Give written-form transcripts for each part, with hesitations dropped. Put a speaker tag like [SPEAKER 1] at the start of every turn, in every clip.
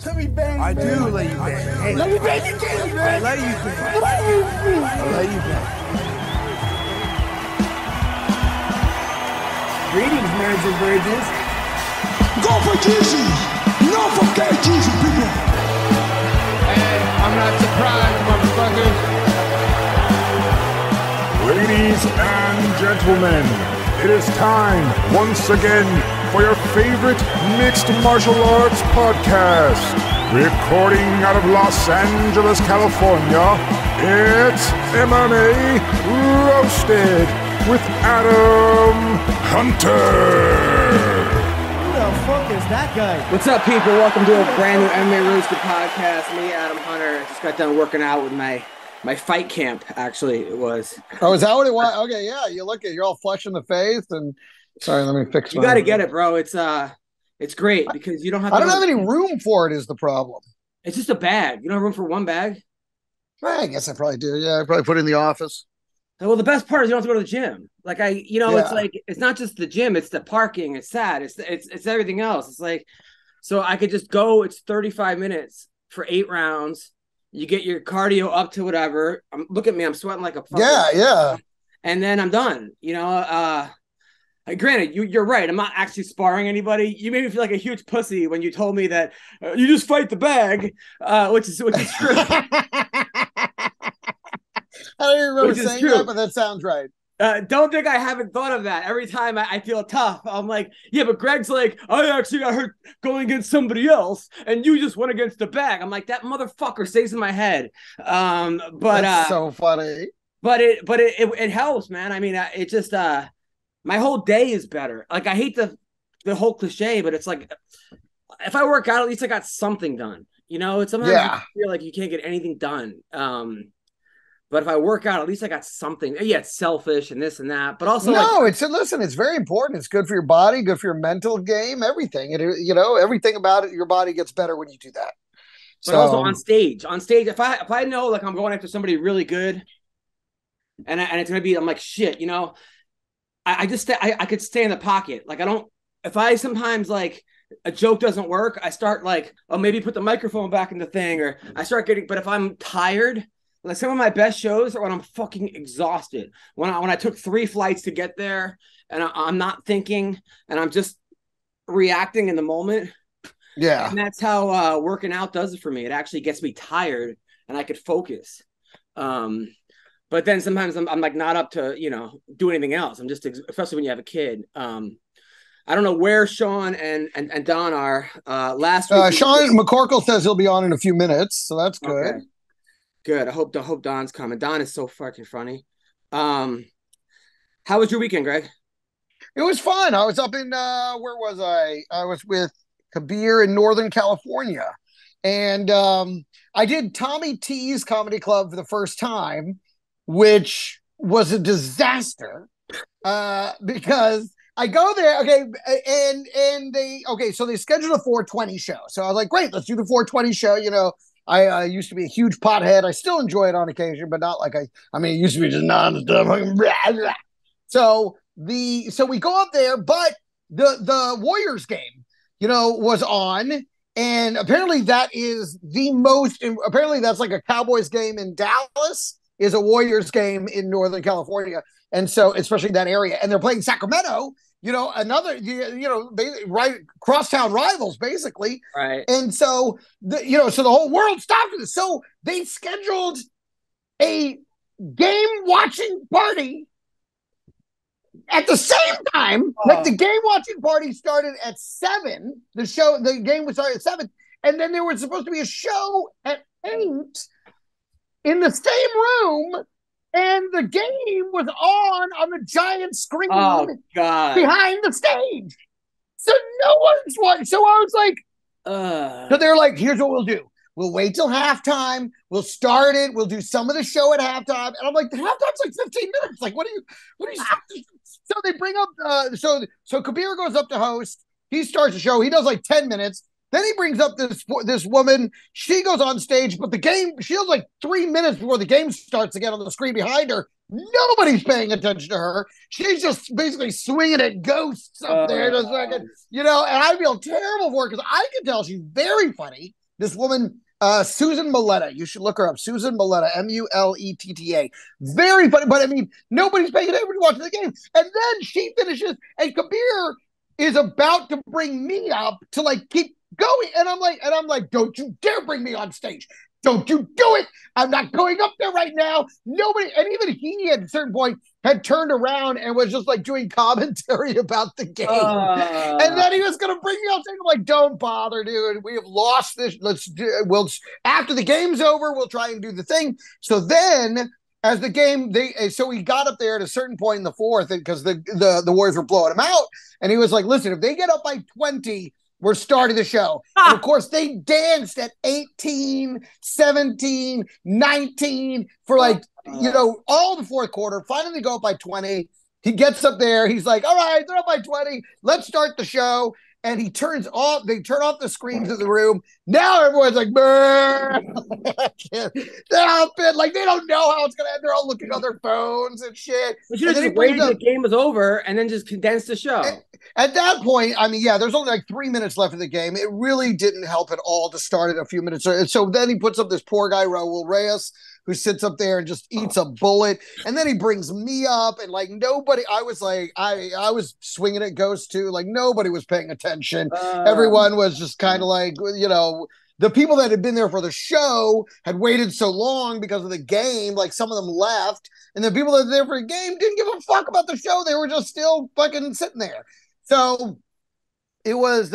[SPEAKER 1] Let me bang.
[SPEAKER 2] I do let you bang. Hey,
[SPEAKER 1] let me bang you, Katie, man.
[SPEAKER 2] I let you bang. I let you bang.
[SPEAKER 1] Greetings, marrieds and virgins.
[SPEAKER 3] Go for Jesus. No forget Jesus, people.
[SPEAKER 4] And I'm not surprised, motherfuckers.
[SPEAKER 5] Ladies and gentlemen, it is time once again for your favorite mixed martial arts podcast. Recording out of Los Angeles, California, it's MMA Roasted with Adam Hunter.
[SPEAKER 1] Who the fuck is that guy?
[SPEAKER 6] What's up, people? Welcome to a brand new MMA Roasted podcast. Me, Adam Hunter, just got done working out with my fight camp, actually, it was.
[SPEAKER 7] Oh, is that what it was? Okay, yeah. You're all flush in the face and sorry, let me fix
[SPEAKER 6] You got to get it, bro. It's great because you don't have to.
[SPEAKER 7] I don't have any room for it is the problem.
[SPEAKER 6] It's just a bag. You don't have room for one bag?
[SPEAKER 7] I guess I probably do. Yeah, I probably put it in the office.
[SPEAKER 6] Well, the best part is you don't have to go to the gym. Like
[SPEAKER 7] Yeah.
[SPEAKER 6] it's like, it's not just the gym, it's the parking, it's that, it's everything else. It's like, so I could just go, it's 35 minutes for 8 rounds. You get your cardio up to whatever. Look at me, I'm sweating like a fucking.
[SPEAKER 7] Yeah.
[SPEAKER 6] And then I'm done. Granted, you're right. I'm not actually sparring anybody. You made me feel like a huge pussy when you told me that you just fight the bag, which is true.
[SPEAKER 7] I don't even remember saying that, but that sounds right.
[SPEAKER 6] Don't think I haven't thought of that. Every time I feel tough, I'm like, yeah, but Greg's like, I actually got hurt going against somebody else, and you just went against the bag. I'm like, that motherfucker stays in my head. But
[SPEAKER 7] that's so funny.
[SPEAKER 6] But it helps, man. I mean, it just my whole day is better. Like, I hate the whole cliche, but it's like, if I work out, at least I got something done. It's sometimes you feel like you can't get anything done. But if I work out, at least I got something. Yeah, it's selfish and this and that, but also
[SPEAKER 7] it's very important. It's good for your body, good for your mental game, everything. Everything about it, your body gets better when you do that.
[SPEAKER 6] But also on stage, if I know like I'm going after somebody really good, and it's gonna be, I'm like, shit, I could stay in the pocket. Like, if I sometimes like a joke doesn't work, I start like, oh, maybe put the microphone back in the thing, or I start getting. But if I'm tired. Like, some of my best shows are when I'm fucking exhausted. When I took 3 flights to get there, and I'm not thinking, and I'm just reacting in the moment.
[SPEAKER 7] Yeah,
[SPEAKER 6] and that's how working out does it for me. It actually gets me tired, and I could focus. But then sometimes I'm like not up to do anything else. I'm just especially when you have a kid. I don't know where Sean and Don are. Last week,
[SPEAKER 7] Sean McCorkle says he'll be on in a few minutes, so that's good.
[SPEAKER 6] Okay. Good. I hope Don's coming. Don is so fucking funny. How was your weekend, Greg?
[SPEAKER 7] It was fun. I was up in where was I? I was with Kabir in Northern California, and I did Tommy T's Comedy Club for the first time, which was a disaster because I go there, so they scheduled a 420 show. So I was like, great, let's do the 420 show. I used to be a huge pothead. I still enjoy it on occasion, but not like it used to be just nonstop. So we go up there, but the Warriors game, was on, and apparently that's like a Cowboys game in Dallas is a Warriors game in Northern California. And so, especially that area, and they're playing Sacramento, another, right, crosstown rivals, basically.
[SPEAKER 6] Right.
[SPEAKER 7] And so, so the whole world stopped this. So they scheduled a game watching party at the same time. Like, the game watching party started at 7. The game was started at 7. And then there was supposed to be a show at 8 in the same room. And the game was on the giant screen behind the stage. So no one's watching. So I was like, so they're like, here's what we'll do. We'll wait till halftime. We'll start it. We'll do some of the show at halftime. And I'm like, the halftime's like 15 minutes. Like, what are you? So they bring up, so Kabir goes up to host. He starts the show. He does like 10 minutes. Then he brings up this woman. She goes on stage, but she has like 3 minutes before the game starts again on the screen behind her. Nobody's paying attention to her. She's just basically swinging at ghosts up there. And I feel terrible for her because I can tell she's very funny, This woman, Susan Maletta. You should look her up. Susan Maletta, Muletta. Very funny, but I mean, nobody's paying attention watching the game. And then she finishes, and Kabir is about to bring me up to like keep going. And I'm like, don't you dare bring me on stage. Don't you do it. I'm not going up there right now. Nobody, and even he at a certain point had turned around and was just like doing commentary about the game. And then he was going to bring me on stage. I'm like, don't bother, dude. We have lost this. After the game's over, we'll try and do the thing. So then as the game, so he got up there at a certain point in the fourth because the Warriors were blowing him out. And he was like, listen, if they get up by 20, we're starting the show. And of course, they danced at 18, 17, 19 for all the fourth quarter. Finally, they go up by 20. He gets up there. He's like, all right, they're up by 20. Let's start the show. And they turn off the screens of the room. Now everyone's like, they're like, they don't know how it's going to end. They're all looking on their phones and shit.
[SPEAKER 6] We should have just waited until the game was over and then just condensed the show.
[SPEAKER 7] At that point, I mean, yeah, there's only like 3 minutes left of the game. It really didn't help at all to start it a few minutes. So then he puts up this poor guy, Raul Reyes, who sits up there and just eats a bullet. And then he brings me up and like nobody, I was like, I was swinging at Ghost too. Like nobody was paying attention. Everyone was just kind of like, the people that had been there for the show had waited so long because of the game. Like some of them left, and the people that were there for the game didn't give a fuck about the show. They were just still fucking sitting there. So that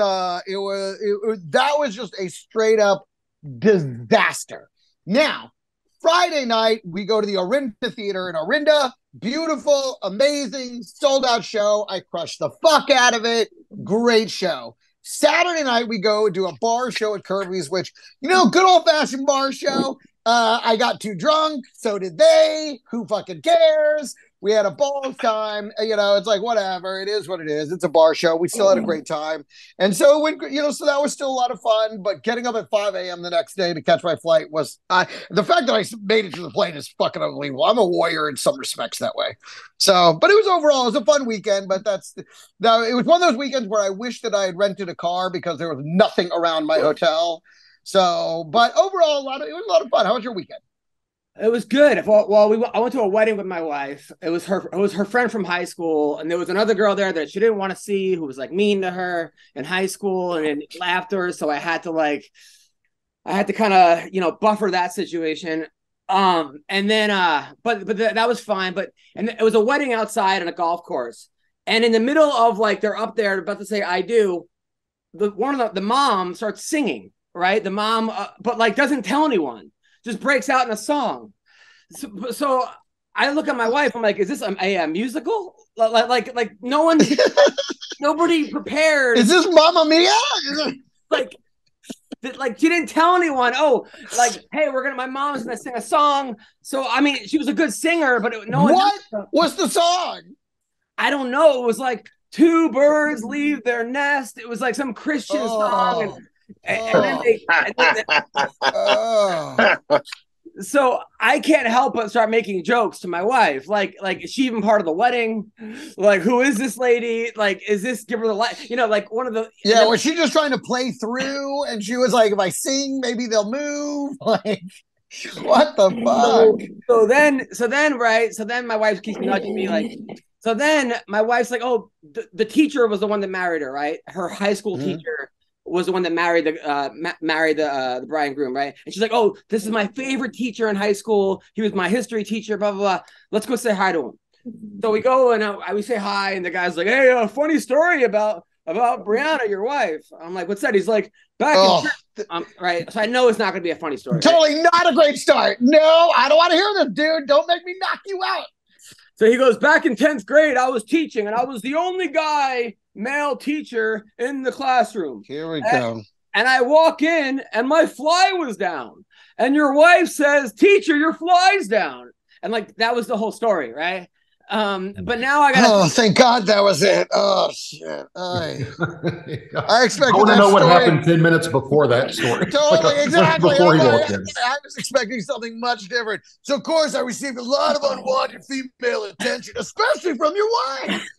[SPEAKER 7] was just a straight up disaster. Now, Friday night, we go to the Orinda Theater in Orinda. Beautiful, amazing, sold out show. I crushed the fuck out of it. Great show. Saturday night, we go do a bar show at Kirby's, which, good old-fashioned bar show. I got too drunk. So did they. Who fucking cares? We had a ball time. It's like, whatever. It is what it is. It's a bar show. We still had a great time. And so, so that was still a lot of fun. But getting up at 5 a.m. the next day to catch my flight was, the fact that I made it to the plane is fucking unbelievable. I'm a warrior in some respects that way. So, but it was a fun weekend. But it was one of those weekends where I wish that I had rented a car because there was nothing around my hotel. So, but overall, it was a lot of fun. How was your weekend?
[SPEAKER 6] It was good. I went to a wedding with my wife. It was her friend from high school, and there was another girl there that she didn't want to see, who was like mean to her in high school and laughed her. So I had to kind of buffer that situation. And then that was fine. And it was a wedding outside on a golf course, and in the middle of like they're up there about to say I do, the mom starts singing, right? The mom, but like doesn't tell anyone. Just breaks out in a song. So I look at my wife. I'm like, is this a musical? Like no one, nobody prepared.
[SPEAKER 7] Is this Mamma Mia?
[SPEAKER 6] like she didn't tell anyone. Oh, like, hey, my mom's gonna sing a song. So I mean, she was a good singer, but no one.
[SPEAKER 7] What was the song?
[SPEAKER 6] I don't know. It was like two birds leave their nest. It was like some Christian song. So I can't help but start making jokes to my wife. Like, is she even part of the wedding? Like, who is this lady? Like, is this give her the light? Like one of the
[SPEAKER 7] was she just trying to play through? And she was like, if I sing, maybe they'll move. Like, what the fuck?
[SPEAKER 6] So then my wife keeps nudging me like. So then my wife's like, oh, the teacher was the one that married her, right? Her high school teacher was the one that married the bride and groom, right? And she's like, oh, this is my favorite teacher in high school. He was my history teacher, blah, blah, blah. Let's go say hi to him. So we go and we say hi, and the guy's like, hey, a funny story about Brianna, your wife. I'm like, what's that? He's like, right. So I know it's not going to be a funny story.
[SPEAKER 7] Totally not a great start. No, I don't want to hear this, dude. Don't make me knock you out.
[SPEAKER 6] So he goes, back in 10th grade, I was teaching, and I was the only male teacher in the classroom.
[SPEAKER 7] Here we go.
[SPEAKER 6] And I walk in, and my fly was down. And your wife says, teacher, your fly's down. And like, that was the whole story, right? But now I got.
[SPEAKER 7] Oh, thank God that was it. Oh shit! I expected.
[SPEAKER 2] I want to know what happened 10 minutes before that story.
[SPEAKER 7] Totally, exactly.
[SPEAKER 2] Before he walked in.
[SPEAKER 7] I was expecting something much different. So of course I received a lot of unwanted female attention, especially from your wife.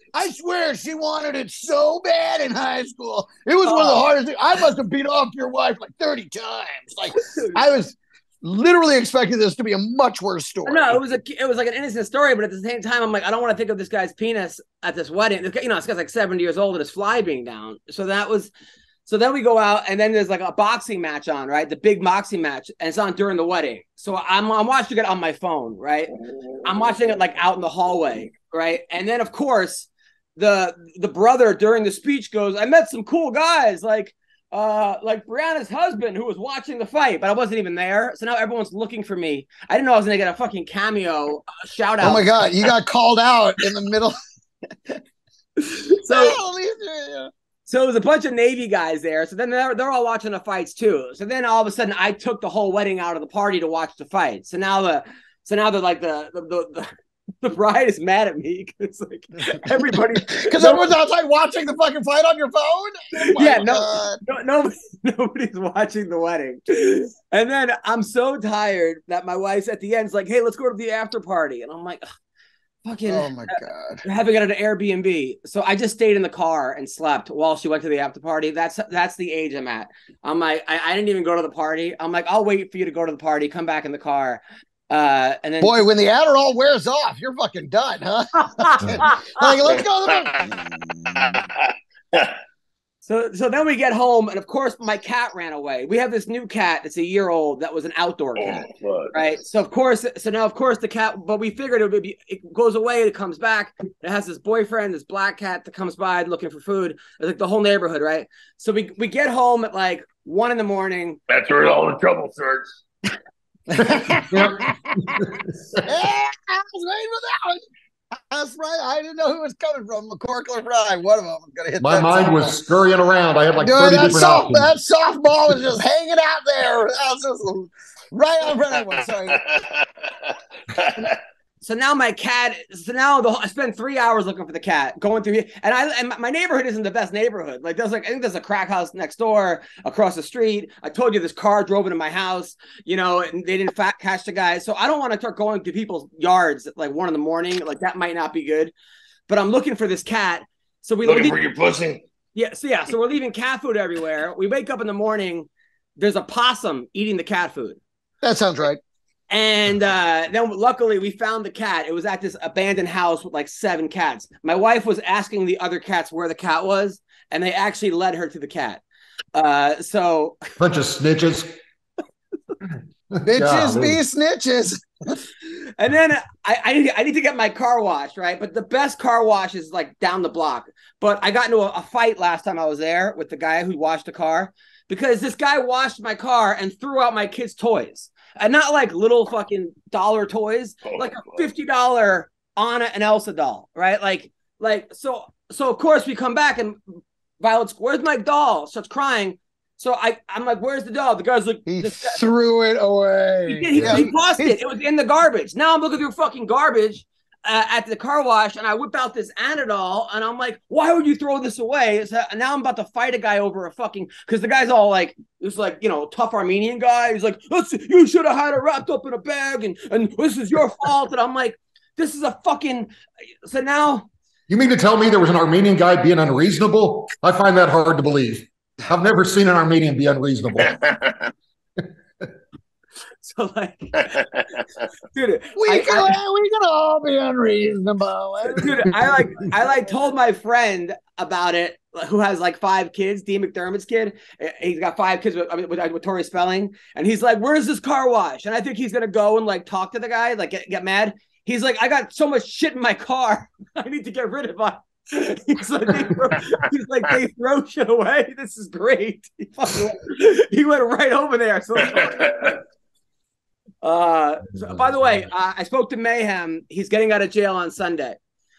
[SPEAKER 7] I swear she wanted it so bad in high school. It was one of the hardest things. I must have beat off your wife like 30 times. Like I was literally expecting this to be a much worse story.
[SPEAKER 6] No, it was like an innocent story, but at the same time, I'm like, I don't want to think of this guy's penis at this wedding. This guy's like 70 years old and his fly being down. So then we go out, and then there's like a boxing match on, right? The big boxing match, and it's on during the wedding. So I'm watching it on my phone, right? I'm watching it like out in the hallway, right? And then of course the brother during the speech goes, "I met some cool guys like Brianna's husband who was watching the fight, but I wasn't even there. So now everyone's looking for me. I didn't know I was gonna get a fucking cameo shout out.
[SPEAKER 7] Oh my God, you got called out in the middle.
[SPEAKER 6] So it was a bunch of Navy guys there. So then they're all watching the fights too. So then all of a sudden I took the whole wedding out of the party to watch the fight. So now they're like the bride is mad at me because like everybody
[SPEAKER 7] because everyone's outside watching the fucking fight on your phone.
[SPEAKER 6] Oh nobody's watching the wedding. And then I'm so tired that my wife's at the end is like, "Hey, let's go to the after party," and I'm like, fucking,
[SPEAKER 7] oh my God,
[SPEAKER 6] having it at an Airbnb. So I just stayed in the car and slept while she went to the after party. That's the age I'm at. I'm like, I didn't even go to the party. I'm like, I'll wait for you to go to the party, come back in the car. And then,
[SPEAKER 7] boy, when the Adderall wears off, you're fucking done, huh? Like, let's go.
[SPEAKER 6] So then we get home, and of course my cat ran away. We have this new cat that's a year old that was an outdoor cat, right? So now of course the cat, but we figured it goes away, it comes back. It has this boyfriend, this black cat that comes by looking for food. It's like the whole neighborhood, right? So we get home at like 1 a.m.
[SPEAKER 8] That's where all the trouble starts.
[SPEAKER 7] Yeah, I was waiting for that one. That's right. I didn't know who was coming from. McCorkle or Fry. One of them was going to hit.
[SPEAKER 2] My mind was scurrying around. I had like 30 different options.
[SPEAKER 7] That softball was just hanging out there. That was just right on front of everyone.
[SPEAKER 6] So now my cat. So now I spent 3 hours looking for the cat, going through here, and my neighborhood isn't the best neighborhood. Like I think there's a crack house next door, across the street. I told you this car drove into my house, and they didn't catch the guy. So I don't want to start going to people's yards at like 1 a.m. Like that might not be good. But I'm looking for this cat. So we
[SPEAKER 8] looking for your pussy.
[SPEAKER 6] Yeah. So we're leaving cat food everywhere. We wake up in the morning. There's a possum eating the cat food.
[SPEAKER 7] That sounds right.
[SPEAKER 6] And then luckily we found the cat. It was at this abandoned house with like 7 cats. My wife was asking the other cats where the cat was, and they actually led her to the cat. So
[SPEAKER 2] bunch of snitches.
[SPEAKER 7] Bitches be snitches.
[SPEAKER 6] And then I need to get my car washed, right? But the best car wash is like down the block. But I got into a fight last time I was there with the guy who washed the car, because this guy washed my car and threw out my kids' toys. And not like little fucking dollar toys, like a $50 Anna and Elsa doll, right? Like so of course we come back and Violet's, "Where's my doll?" Starts crying. So I'm like, "Where's the doll?" The guy's like,
[SPEAKER 7] he threw it away.
[SPEAKER 6] He lost it. It was in the garbage. Now I'm looking through fucking garbage at the car wash, and I whip out this Anadol, and I'm like, "Why would you throw this away?" So now I'm about to fight a guy over a fucking, because the guy's all like, this like, tough Armenian guy. He's like, "You should have had it wrapped up in a bag, and this is your fault." And I'm like, this is a fucking. So now,
[SPEAKER 2] you mean to tell me there was an Armenian guy being unreasonable? I find that hard to believe. I've never seen an Armenian be unreasonable.
[SPEAKER 6] So like, dude,
[SPEAKER 7] we can all be unreasonable.
[SPEAKER 6] Dude, I told my friend about it, who has like 5 kids, Dean McDermott's kid. He's got 5 kids with Tori Spelling, and he's like, "Where's this car wash?" And I think he's gonna go and like talk to the guy, like get mad. He's like, "I got so much shit in my car, I need to get rid of it." He's like, they throw shit away. This is great. He went right over there. So by the way, I spoke to Mayhem. He's getting out of jail on Sunday.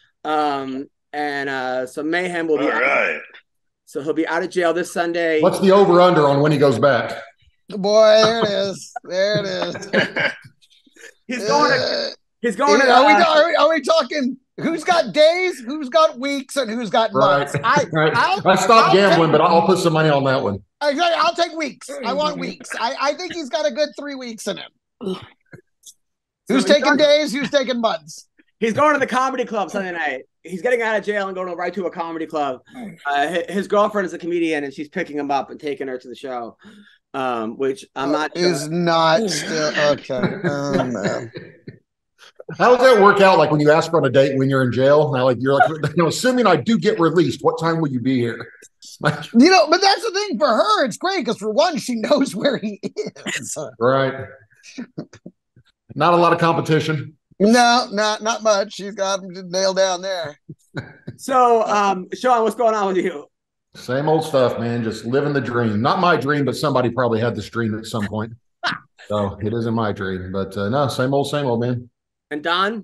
[SPEAKER 6] So Mayhem will be out. So he'll be out of jail this Sunday.
[SPEAKER 2] What's the over-under on when he goes back?
[SPEAKER 7] Boy, there it is. There it is.
[SPEAKER 6] He's going to.
[SPEAKER 7] Are we talking? Who's got days? Who's got weeks? And who's got months?
[SPEAKER 2] Right. I stopped gambling, but I'll put some money on that one.
[SPEAKER 7] I'll take weeks. I want weeks. I think he's got a good 3 weeks in him. Who's taking days? Who's taking months?
[SPEAKER 6] He's going to the comedy club Sunday night. he's getting out of jail and going right to a comedy club. His girlfriend is a comedian, and she's picking him up and taking her to the show. Which I'm not
[SPEAKER 7] is
[SPEAKER 6] sure.
[SPEAKER 7] not still okay. Man.
[SPEAKER 2] How does that work out? Like when you ask her on a date when you're in jail, now like you're like, assuming I do get released, what time will you be here? Like,
[SPEAKER 7] But that's the thing for her. It's great because for one, she knows where he is.
[SPEAKER 2] right. Not a lot of competition.
[SPEAKER 7] No, not much. She's got him nailed down there.
[SPEAKER 6] So, Sean, what's going on with you?
[SPEAKER 2] Same old stuff, man. Just living the dream. Not my dream, but somebody probably had this dream at some point. So it isn't my dream, but no, same old, man.
[SPEAKER 6] And Don?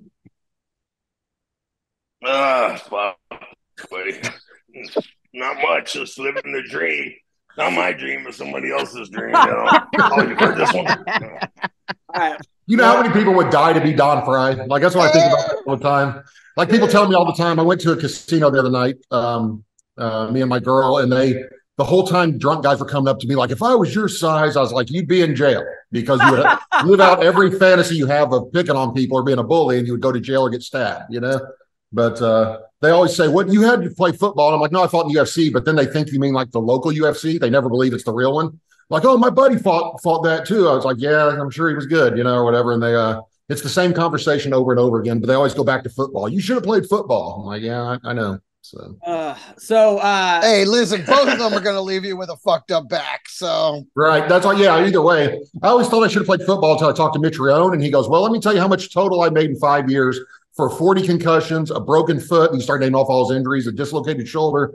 [SPEAKER 8] Fuck, buddy. Not much. Just living the dream. Not my dream, but somebody else's dream. Oh, you heard this one?
[SPEAKER 6] All right.
[SPEAKER 2] You know how many people would die to be Don Fry? Like that's what I think about all the time. Like people tell me all the time. I went to a casino the other night, me and my girl, and the whole time drunk guys were coming up to me like, if I was your size, I was like, you'd be in jail because you would live out every fantasy you have of picking on people or being a bully, and you would go to jail or get stabbed, But they always say, what, you had to play football? And I'm like, no, I fought in the UFC, but then they think you mean like the local UFC. They never believe it's the real one. Like, oh, my buddy fought that too. I was like, yeah, I'm sure he was good, or whatever. And they it's the same conversation over and over again, but they always go back to football. You should have played football. I'm like, yeah, I know. So
[SPEAKER 7] hey, listen, both of them are going to leave you with a fucked up back. So
[SPEAKER 2] right, that's all. Yeah, either way, I always thought I should have played football until I talked to Mitch Rione, and he goes, "Well, let me tell you how much total I made in 5 years for 40 concussions, a broken foot." And he started naming off all his injuries, a dislocated shoulder.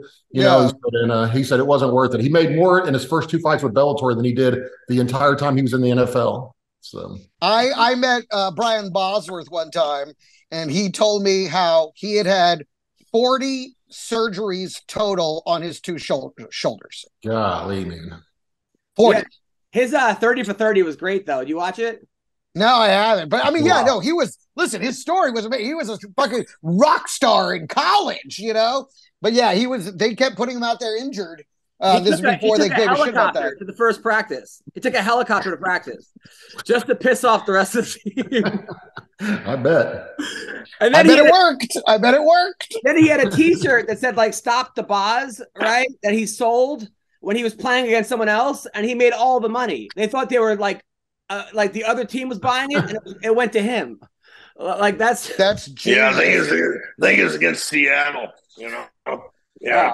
[SPEAKER 2] He said it wasn't worth it. He made more in his first 2 fights with Bellator than he did the entire time he was in the NFL. So
[SPEAKER 7] I met Brian Bosworth one time, and he told me how he had 40 surgeries total on his two shoulders.
[SPEAKER 2] Golly, man.
[SPEAKER 7] 40.
[SPEAKER 6] Yeah. His 30 for 30 was great, though. Did you watch it?
[SPEAKER 7] No, I haven't. But I mean, yeah, no, he was, listen, his story was amazing. He was a fucking rock star in college, But yeah, they kept putting him out there injured. This is before they gave a shit about that.
[SPEAKER 6] To the first practice. He took a helicopter to practice just to piss off the rest of the team.
[SPEAKER 2] I bet.
[SPEAKER 6] And
[SPEAKER 7] then I bet it worked.
[SPEAKER 6] Then he had a T-shirt that said like "Stop the Boz," right? That he sold when he was playing against someone else, and he made all the money. They thought they were like the other team was buying it, and it went to him. Like that's
[SPEAKER 7] genius.
[SPEAKER 8] Yeah. I think it's against Seattle. Yeah.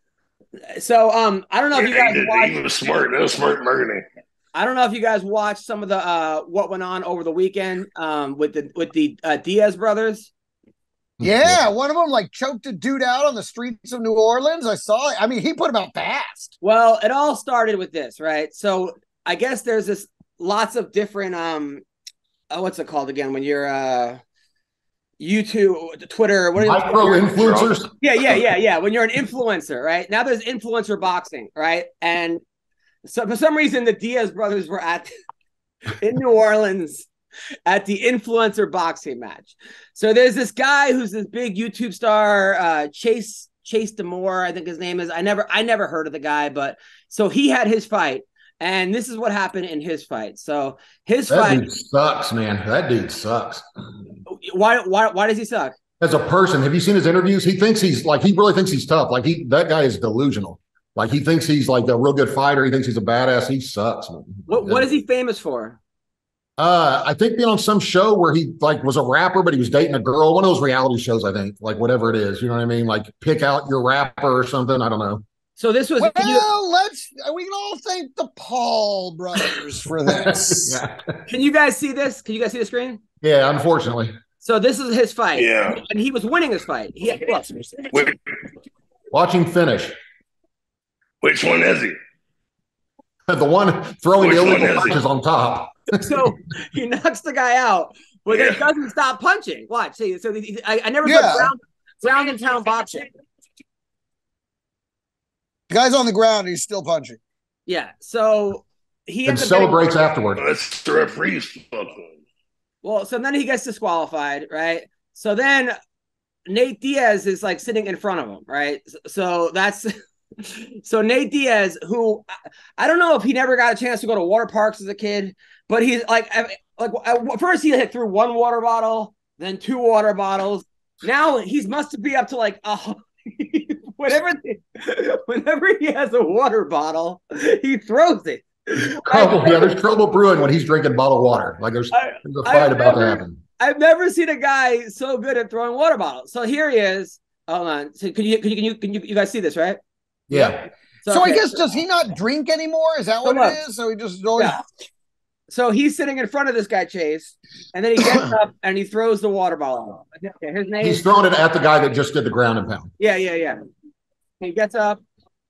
[SPEAKER 6] So I don't know if you guys watched.
[SPEAKER 8] He was smart. That was smart marketing.
[SPEAKER 6] I don't know if you guys watched some of the what went on over the weekend with the Diaz brothers.
[SPEAKER 7] Yeah, one of them like choked a dude out on the streets of New Orleans. I saw it. I mean, he put him out fast.
[SPEAKER 6] Well, it all started with this, right? So I guess there's this lots of different what's it called again when you're YouTube, Twitter, what
[SPEAKER 2] micro influencers?
[SPEAKER 6] Yeah. When you're an influencer, right? Now there's influencer boxing, right? And so for some reason the Diaz brothers were in New Orleans at the influencer boxing match. So there's this guy who's this big YouTube star, Chase Demore, I think his name is. I never heard of the guy, but so he had his fight, and this is what happened in his fight. So that
[SPEAKER 2] dude sucks, man. That dude sucks.
[SPEAKER 6] Why does he suck?
[SPEAKER 2] As a person, have you seen his interviews? He really thinks he's tough. Like that guy is delusional. Like he thinks he's like a real good fighter. He thinks he's a badass. He sucks, man.
[SPEAKER 6] What is he famous for?
[SPEAKER 2] I think being on some show where he like was a rapper, but he was dating a girl. One of those reality shows, I think, like whatever it is. You know what I mean? Like pick out your rapper or something. I don't know.
[SPEAKER 6] So this was.
[SPEAKER 7] We can all thank the Paul brothers for this.
[SPEAKER 2] Yeah.
[SPEAKER 6] Can you guys see this? Can you guys see the screen?
[SPEAKER 2] Yeah, unfortunately.
[SPEAKER 6] So this is his fight.
[SPEAKER 8] Yeah.
[SPEAKER 6] And he was winning his fight.
[SPEAKER 2] Watch him finish.
[SPEAKER 8] Which one is he?
[SPEAKER 2] The one throwing the illegal punches on top.
[SPEAKER 6] So he knocks the guy out, but it doesn't stop punching. Watch. See, so I never saw ground and pound boxing.
[SPEAKER 7] The guy's on the ground, he's still punching.
[SPEAKER 6] Yeah. So he
[SPEAKER 2] and celebrates afterward.
[SPEAKER 8] That's the referee's fault.
[SPEAKER 6] Well, so then he gets disqualified, right? So then Nate Diaz is like sitting in front of him, right? So that's so Nate Diaz, who I don't know if he never got a chance to go to water parks as a kid, but he's like first he threw one water bottle, then 2 water bottles, Now he's must be up to like whenever he has a water bottle, he throws it.
[SPEAKER 2] There's trouble brewing when he's drinking bottled water. Like there's a fight about to happen.
[SPEAKER 6] I've never seen a guy so good at throwing water bottles. So here he is. Hold on. So can you guys see this, right?
[SPEAKER 2] Yeah.
[SPEAKER 7] So I guess, does he not drink anymore? Is that what it is? So he just always...
[SPEAKER 6] Yeah. So he's sitting in front of this guy, Chase, and then he gets up and he throws the water bottle. Okay, his name.
[SPEAKER 2] He's throwing it at the guy that just did the ground and pound.
[SPEAKER 6] Yeah. He gets up.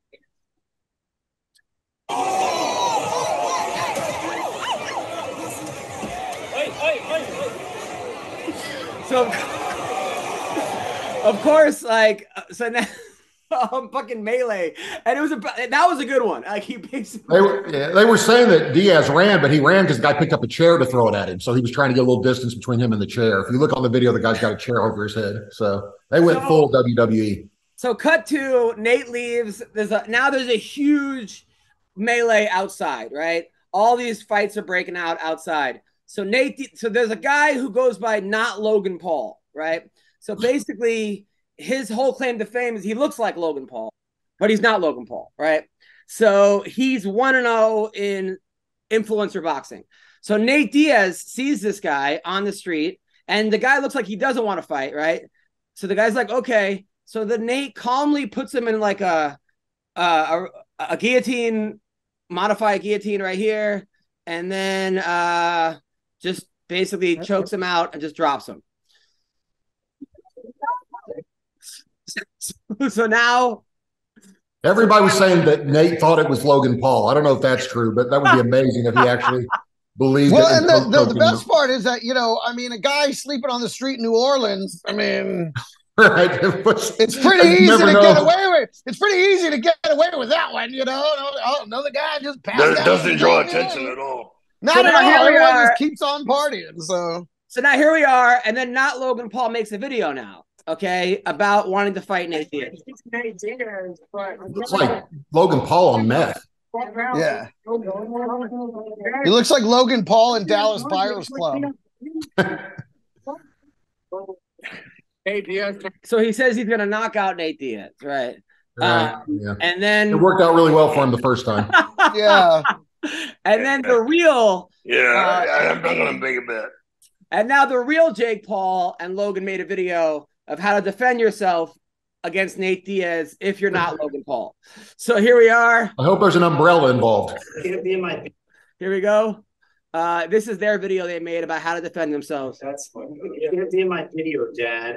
[SPEAKER 6] So, of course, like, so now fucking melee, and that was a good one. Like he basically
[SPEAKER 2] they were saying that Diaz ran, but he ran because the guy picked up a chair to throw it at him. So he was trying to get a little distance between him and the chair. If you look on the video, the guy's got a chair over his head. So they went full WWE.
[SPEAKER 6] So cut to Nate leaves. There's a huge melee outside, right? All these fights are breaking out outside. So there's a guy who goes by not Logan Paul, right? So basically his whole claim to fame is he looks like Logan Paul, but he's not Logan Paul, right? So he's 1-0 in influencer boxing. So Nate Diaz sees this guy on the street, and the guy looks like he doesn't want to fight, right? So the guy's like, okay. So the Nate calmly puts him in like a guillotine, modified guillotine right here, and then just basically chokes him out and just drops him. So now
[SPEAKER 2] everybody was saying that Nate thought it was Logan Paul. I don't know if that's true, but that would be amazing if he actually believed it.
[SPEAKER 7] Well, and the best part is that, a guy sleeping on the street in New Orleans,
[SPEAKER 2] right.
[SPEAKER 7] It's pretty easy to get away with. It's pretty easy to get away with that one, Another guy just passed out.
[SPEAKER 8] Doesn't draw attention at all.
[SPEAKER 7] Not at all. Everyone just keeps on partying. So
[SPEAKER 6] now here we are, and then not Logan Paul makes a video now, okay, about wanting to fight Nate Diaz.
[SPEAKER 2] It's like Logan Paul on meth.
[SPEAKER 7] Yeah. He looks like Logan Paul in Dallas Buyers Club.
[SPEAKER 4] Nate Diaz.
[SPEAKER 6] So he says he's going to knock out Nate Diaz, right?
[SPEAKER 2] Yeah.
[SPEAKER 6] And then
[SPEAKER 2] it worked out really well for him the first time.
[SPEAKER 7] Yeah.
[SPEAKER 6] And then the real,
[SPEAKER 8] I'm not going to make a bet.
[SPEAKER 6] And now the real Jake Paul and Logan made a video of how to defend yourself against Nate Diaz if you're not Logan Paul. So here we are.
[SPEAKER 2] I hope there's an umbrella involved.
[SPEAKER 6] Here we go. This is their video they made about how to defend themselves.
[SPEAKER 9] That's funny. It's gonna be in my video, Dad.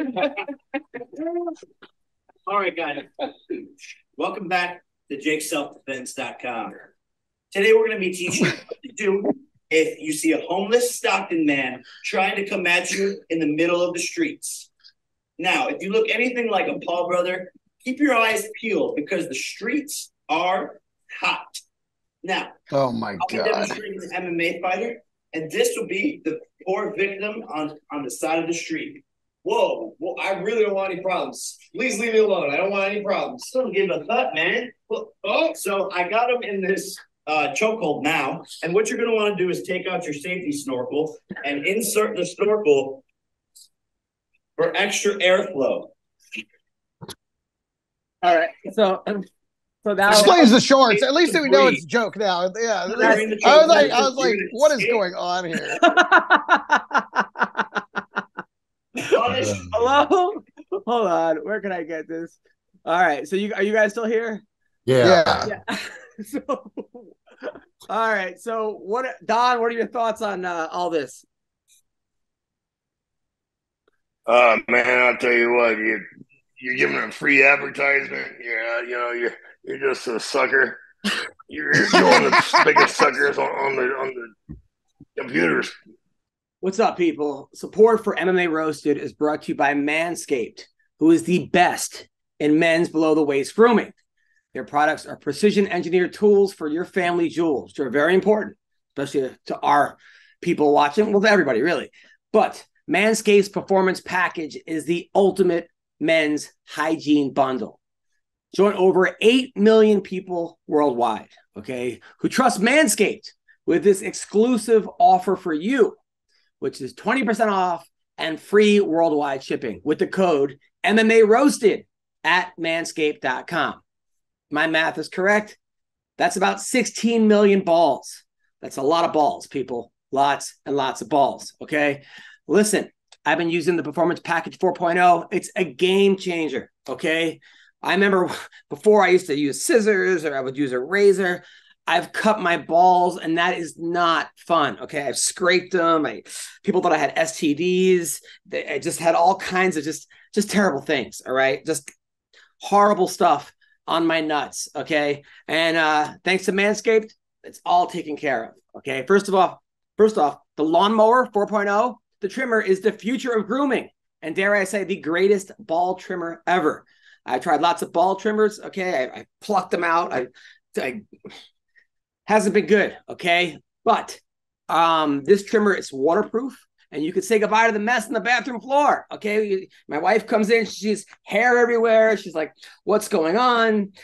[SPEAKER 9] All right, guys. Welcome back to JakeSelfDefense.com. Today we're going to be teaching you what to do if you see a homeless Stockton man trying to come at you in the middle of the streets. Now, if you look anything like a Paul brother, keep your eyes peeled because the streets are hot. Now,
[SPEAKER 7] oh my
[SPEAKER 9] I'll be
[SPEAKER 7] God.
[SPEAKER 9] demonstrating an MMA fighter, and this will be the poor victim on the side of the street.
[SPEAKER 10] Whoa, well, I really don't want any problems. Please leave me alone. I don't want any problems.
[SPEAKER 9] Don't give a fuck, man. Oh, so I got him in this chokehold now, and what you're going to want to do is take out your safety snorkel and insert the snorkel for extra airflow.
[SPEAKER 6] All right, so that
[SPEAKER 7] explains the shorts. At least we know it's a joke now. Yeah, I was like, what is going on here?
[SPEAKER 6] Hello, hold on. Where can I get this? All right, so are you guys still here?
[SPEAKER 2] Yeah.
[SPEAKER 6] So, all right. So, Don? What are your thoughts on all this?
[SPEAKER 8] Man, I'll tell you what. You're giving them free advertisement. You're just a sucker. You're one of the biggest suckers on the computers.
[SPEAKER 6] What's up, people? Support for MMA Roasted is brought to you by Manscaped, who is the best in men's below-the-waist grooming. Their products are precision-engineered tools for your family jewels, which are very important, especially to our people watching. Well, to everybody, really. But Manscaped's Performance Package is the ultimate men's hygiene bundle. Join over 8 million people worldwide, okay, who trust Manscaped with this exclusive offer for you, which is 20% off and free worldwide shipping with the code MMA Roasted at manscaped.com. My math is correct. That's about 16 million balls. That's a lot of balls, people. Lots and lots of balls. Okay. Listen, I've been using the Performance Package 4.0. It's a game changer. Okay. I remember before I used to use scissors or I would use a razor. I've cut my balls and that is not fun. Okay. I've scraped them. People thought I had STDs. I just had all kinds of just terrible things. All right. Just horrible stuff on my nuts. Okay. And thanks to Manscaped, it's all taken care of. Okay. First off, the Lawnmower 4.0, the trimmer is the future of grooming. And dare I say, the greatest ball trimmer ever. I tried lots of ball trimmers. Okay. I plucked them out. I hasn't been good. Okay. But this trimmer is waterproof. And you could say goodbye to the mess in the bathroom floor. Okay. My wife comes in. She's hair everywhere. She's like, what's going on?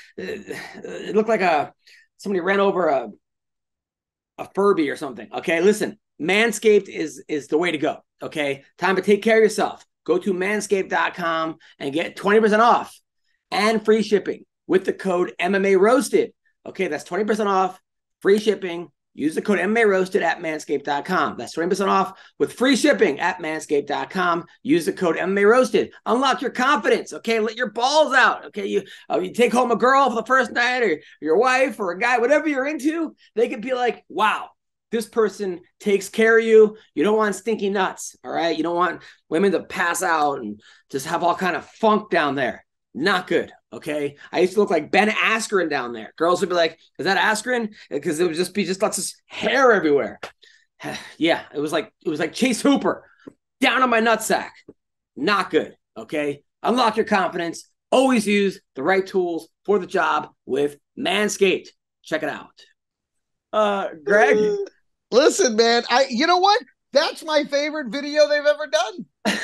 [SPEAKER 6] It looked like somebody ran over a Furby or something. Okay. Listen, Manscaped is the way to go. Okay. Time to take care of yourself. Go to manscaped.com and get 20% off and free shipping with the code MMA Roasted. Okay. That's 20% off, free shipping. Use the code MMA Roasted at manscaped.com. That's 20% off with free shipping at manscaped.com. Use the code MMA Roasted. Unlock your confidence. Okay. Let your balls out. Okay. You take home a girl for the first night or your wife or a guy, whatever you're into, they could be like, wow, this person takes care of you. You don't want stinky nuts. All right. You don't want women to pass out and just have all kind of funk down there. Not good. Okay. I used to look like Ben Askren down there. Girls would be like, is that Askren? Because it would just be lots of hair everywhere. Yeah. It was like Chase Hooper down on my nutsack. Not good. Okay. Unlock your confidence. Always use the right tools for the job with Manscaped. Check it out. Greg.
[SPEAKER 7] Listen, man, you know what? That's my favorite video they've ever done.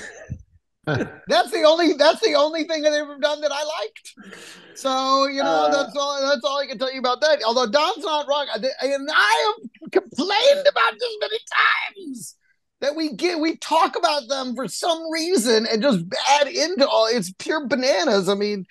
[SPEAKER 7] That's the only thing that they've ever done that I liked. So, that's all I can tell you about that. Although Don's not wrong. And I have complained about this many times that we talk about them for some reason and just add into it's pure bananas. I mean,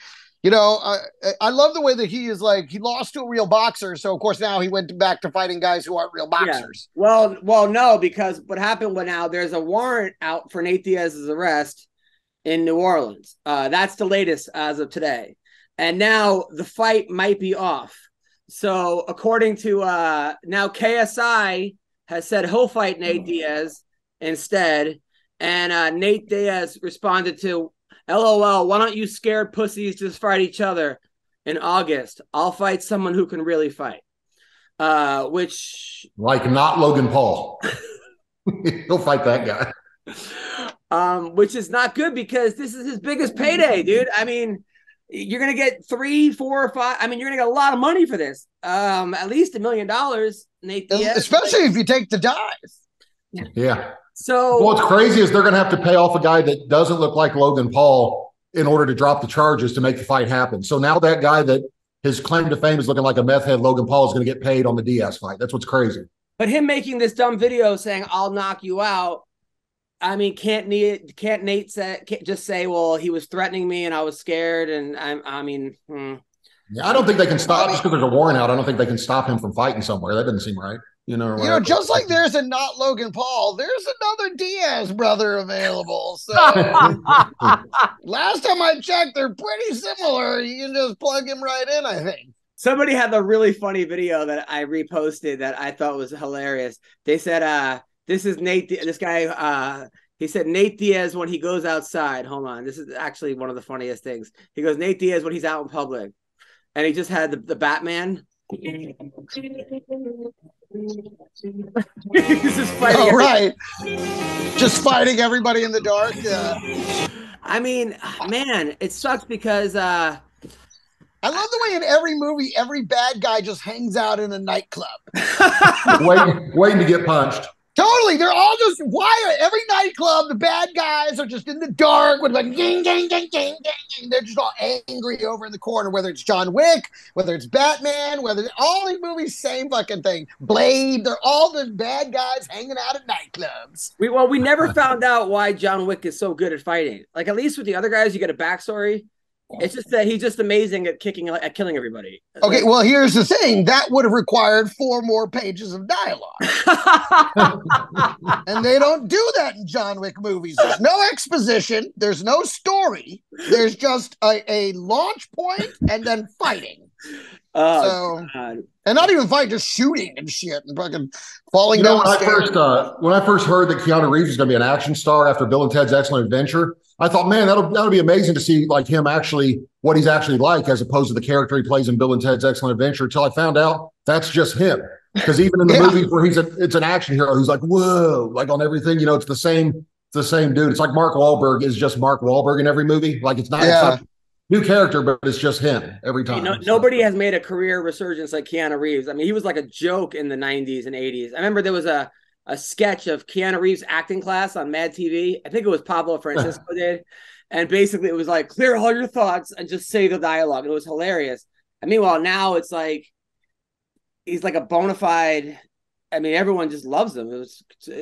[SPEAKER 7] I love the way that he is like, he lost to a real boxer. So of course now he went back to fighting guys who aren't real boxers.
[SPEAKER 6] Yeah. Well, no, because what happened now there's a warrant out for Nate Diaz's arrest in New Orleans. That's the latest as of today. And now the fight might be off. So according to now KSI has said he'll fight Nate Diaz instead. And Nate Diaz responded to, LOL, why don't you scared pussies just fight each other in August? I'll fight someone who can really fight. Which... Like
[SPEAKER 2] not Logan Paul. He'll fight that
[SPEAKER 6] guy. Which is not good because this is his biggest payday, dude. I mean, you're going to get 3, 4, or 5. I mean, you're going to get a lot of money for this. At least $1 million, Nate Diaz.
[SPEAKER 7] Especially if you take the dive.
[SPEAKER 2] Yeah.
[SPEAKER 6] So
[SPEAKER 2] what's crazy is they're going to have to pay off a guy that doesn't look like Logan Paul in order to drop the charges to make the fight happen. So now that guy that his claim to fame is looking like a meth head, Logan Paul, is going to get paid on the Diaz fight. That's what's crazy.
[SPEAKER 6] But him making this dumb video saying I'll knock you out. I mean, can't Nate just say, well, he was threatening me and I was scared, and
[SPEAKER 2] Yeah, I don't think they can stop just because there's a warrant out. I don't think they can stop him from fighting somewhere. That doesn't seem right.
[SPEAKER 7] Just like there's a not Logan Paul, there's another Diaz brother available. So last time I checked, they're pretty similar. You can just plug him right in, I think.
[SPEAKER 6] Somebody had a really funny video that I reposted that I thought was hilarious. They said, this is Nate. This guy, he said, Nate Diaz when he goes outside. Hold on. This is actually one of the funniest things. He goes, Nate Diaz when he's out in public. And he just had the Batman. He's just fighting.
[SPEAKER 7] Right. Just fighting everybody in the dark.
[SPEAKER 6] I mean, man, it sucks because
[SPEAKER 7] I love the way in every movie, every bad guy just hangs out in a nightclub.
[SPEAKER 2] waiting to get punched.
[SPEAKER 7] Totally. They're all just every nightclub, the bad guys are just in the dark with like gang, gang, gang, gang, gang. They're just all angry over in the corner, whether it's John Wick, whether it's Batman, whether all these movies, same fucking thing. Blade, they're all the bad guys hanging out at nightclubs.
[SPEAKER 6] We never found out why John Wick is so good at fighting. Like, at least with the other guys, you get a backstory. It's just that he's just amazing at killing everybody.
[SPEAKER 7] Okay, well, here's the thing. That would have required 4 more pages of dialogue. And they don't do that in John Wick movies. There's no exposition. There's no story. There's just a launch point and then fighting. And not even fighting, just shooting and shit and fucking falling down.
[SPEAKER 2] When I first heard that Keanu Reeves was going to be an action star after Bill and Ted's Excellent Adventure, I thought, man, that'll be amazing to see like him actually what he's actually like as opposed to the character he plays in Bill and Ted's Excellent Adventure. Until I found out that's just him. Because even in the movies where it's an action hero who's like, whoa, like on everything, it's the same dude. It's like Mark Wahlberg is just Mark Wahlberg in every movie. Like it's not a new character, but it's just him every time.
[SPEAKER 6] Nobody has made a career resurgence like Keanu Reeves. I mean, he was like a joke in the 90s and 80s. I remember there was a sketch of Keanu Reeves' acting class on Mad TV. I think it was Pablo Francisco did. And basically it was like, clear all your thoughts and just say the dialogue. And it was hilarious. And meanwhile, now it's like, he's like a bona fide, I mean, everyone just loves him. Well,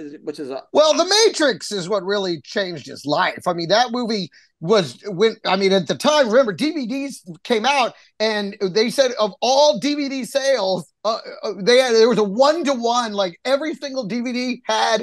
[SPEAKER 7] The Matrix is what really changed his life. I mean, that movie at the time, remember, DVDs came out and they said of all DVD sales, there was a 1-to-1, like every single DVD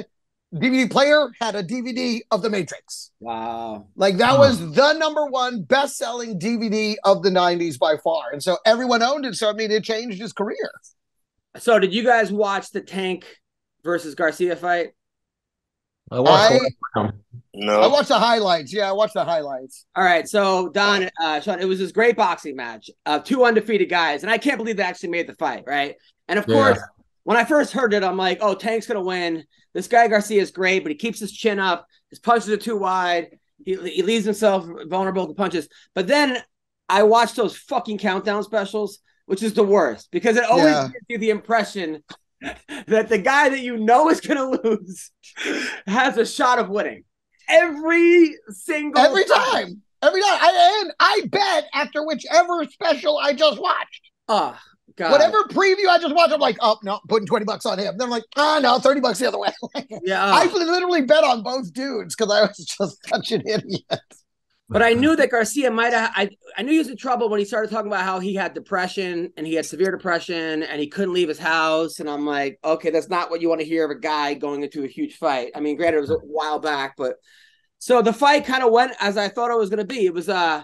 [SPEAKER 7] player had a DVD of The Matrix.
[SPEAKER 6] Wow.
[SPEAKER 7] Like that was the #1 best-selling DVD of the 90s by far. And so everyone owned it. So, I mean, it changed his career.
[SPEAKER 6] So did you guys watch the Tank versus Garcia fight?
[SPEAKER 2] I watched
[SPEAKER 8] No.
[SPEAKER 7] I watched the highlights. Yeah, I watched the highlights.
[SPEAKER 6] All right. So Don, Sean, it was this great boxing match of 2 undefeated guys. And I can't believe they actually made the fight, right? And of course, when I first heard it, I'm like, oh, Tank's going to win. This guy Garcia is great, but he keeps his chin up. His punches are too wide. He leaves himself vulnerable to punches. But then I watched those fucking countdown specials, which is the worst because it always gives you the impression that the guy that you know is going to lose has a shot of winning every time. I bet after whichever special I just watched. Oh, God.
[SPEAKER 7] Whatever preview I just watched, I'm like, oh, no, putting $20 on him. Then I'm like, no, $30 the other way. I literally bet on both dudes because I was just such an idiot.
[SPEAKER 6] But I knew that Garcia might have. I knew he was in trouble when he started talking about how he had depression and he had severe depression and he couldn't leave his house. And I'm like, okay, that's not what you want to hear of a guy going into a huge fight. I mean, granted, it was a while back, but so the fight kind of went as I thought it was going to be. It was,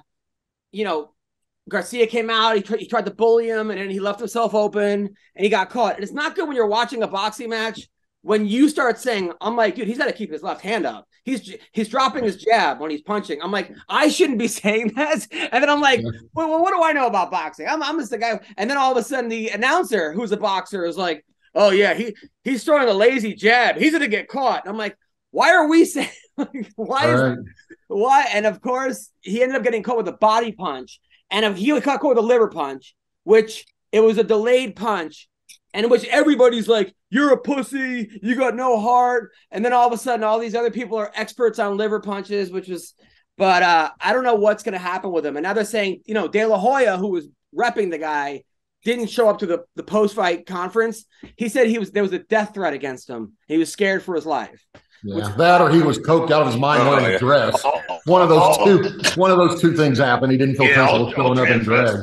[SPEAKER 6] Garcia came out. He tried to bully him and then he left himself open and he got caught. And it's not good when you're watching a boxing match. When you start saying, I'm like, dude, he's got to keep his left hand up. He's dropping his jab when he's punching. I'm like, I shouldn't be saying that. And then I'm like, well, what do I know about boxing? I'm just the guy. And then all of a sudden the announcer, who's a boxer, is like, oh yeah, he's throwing a lazy jab. He's gonna get caught. And I'm like, why are we saying why? And of course, he ended up getting caught with a body punch, and he got caught with a liver punch, which it was a delayed punch. And in which everybody's like, you're a pussy, you got no heart. And then all of a sudden, all these other people are experts on liver punches, but I don't know what's going to happen with him. And now they're saying, De La Hoya, who was repping the guy, didn't show up to the post-fight conference. He said there was a death threat against him. He was scared for his life.
[SPEAKER 2] Yeah, that or he was coked out of his mind wearing a dress. One of those two things happened. He didn't feel comfortable showing up in drag.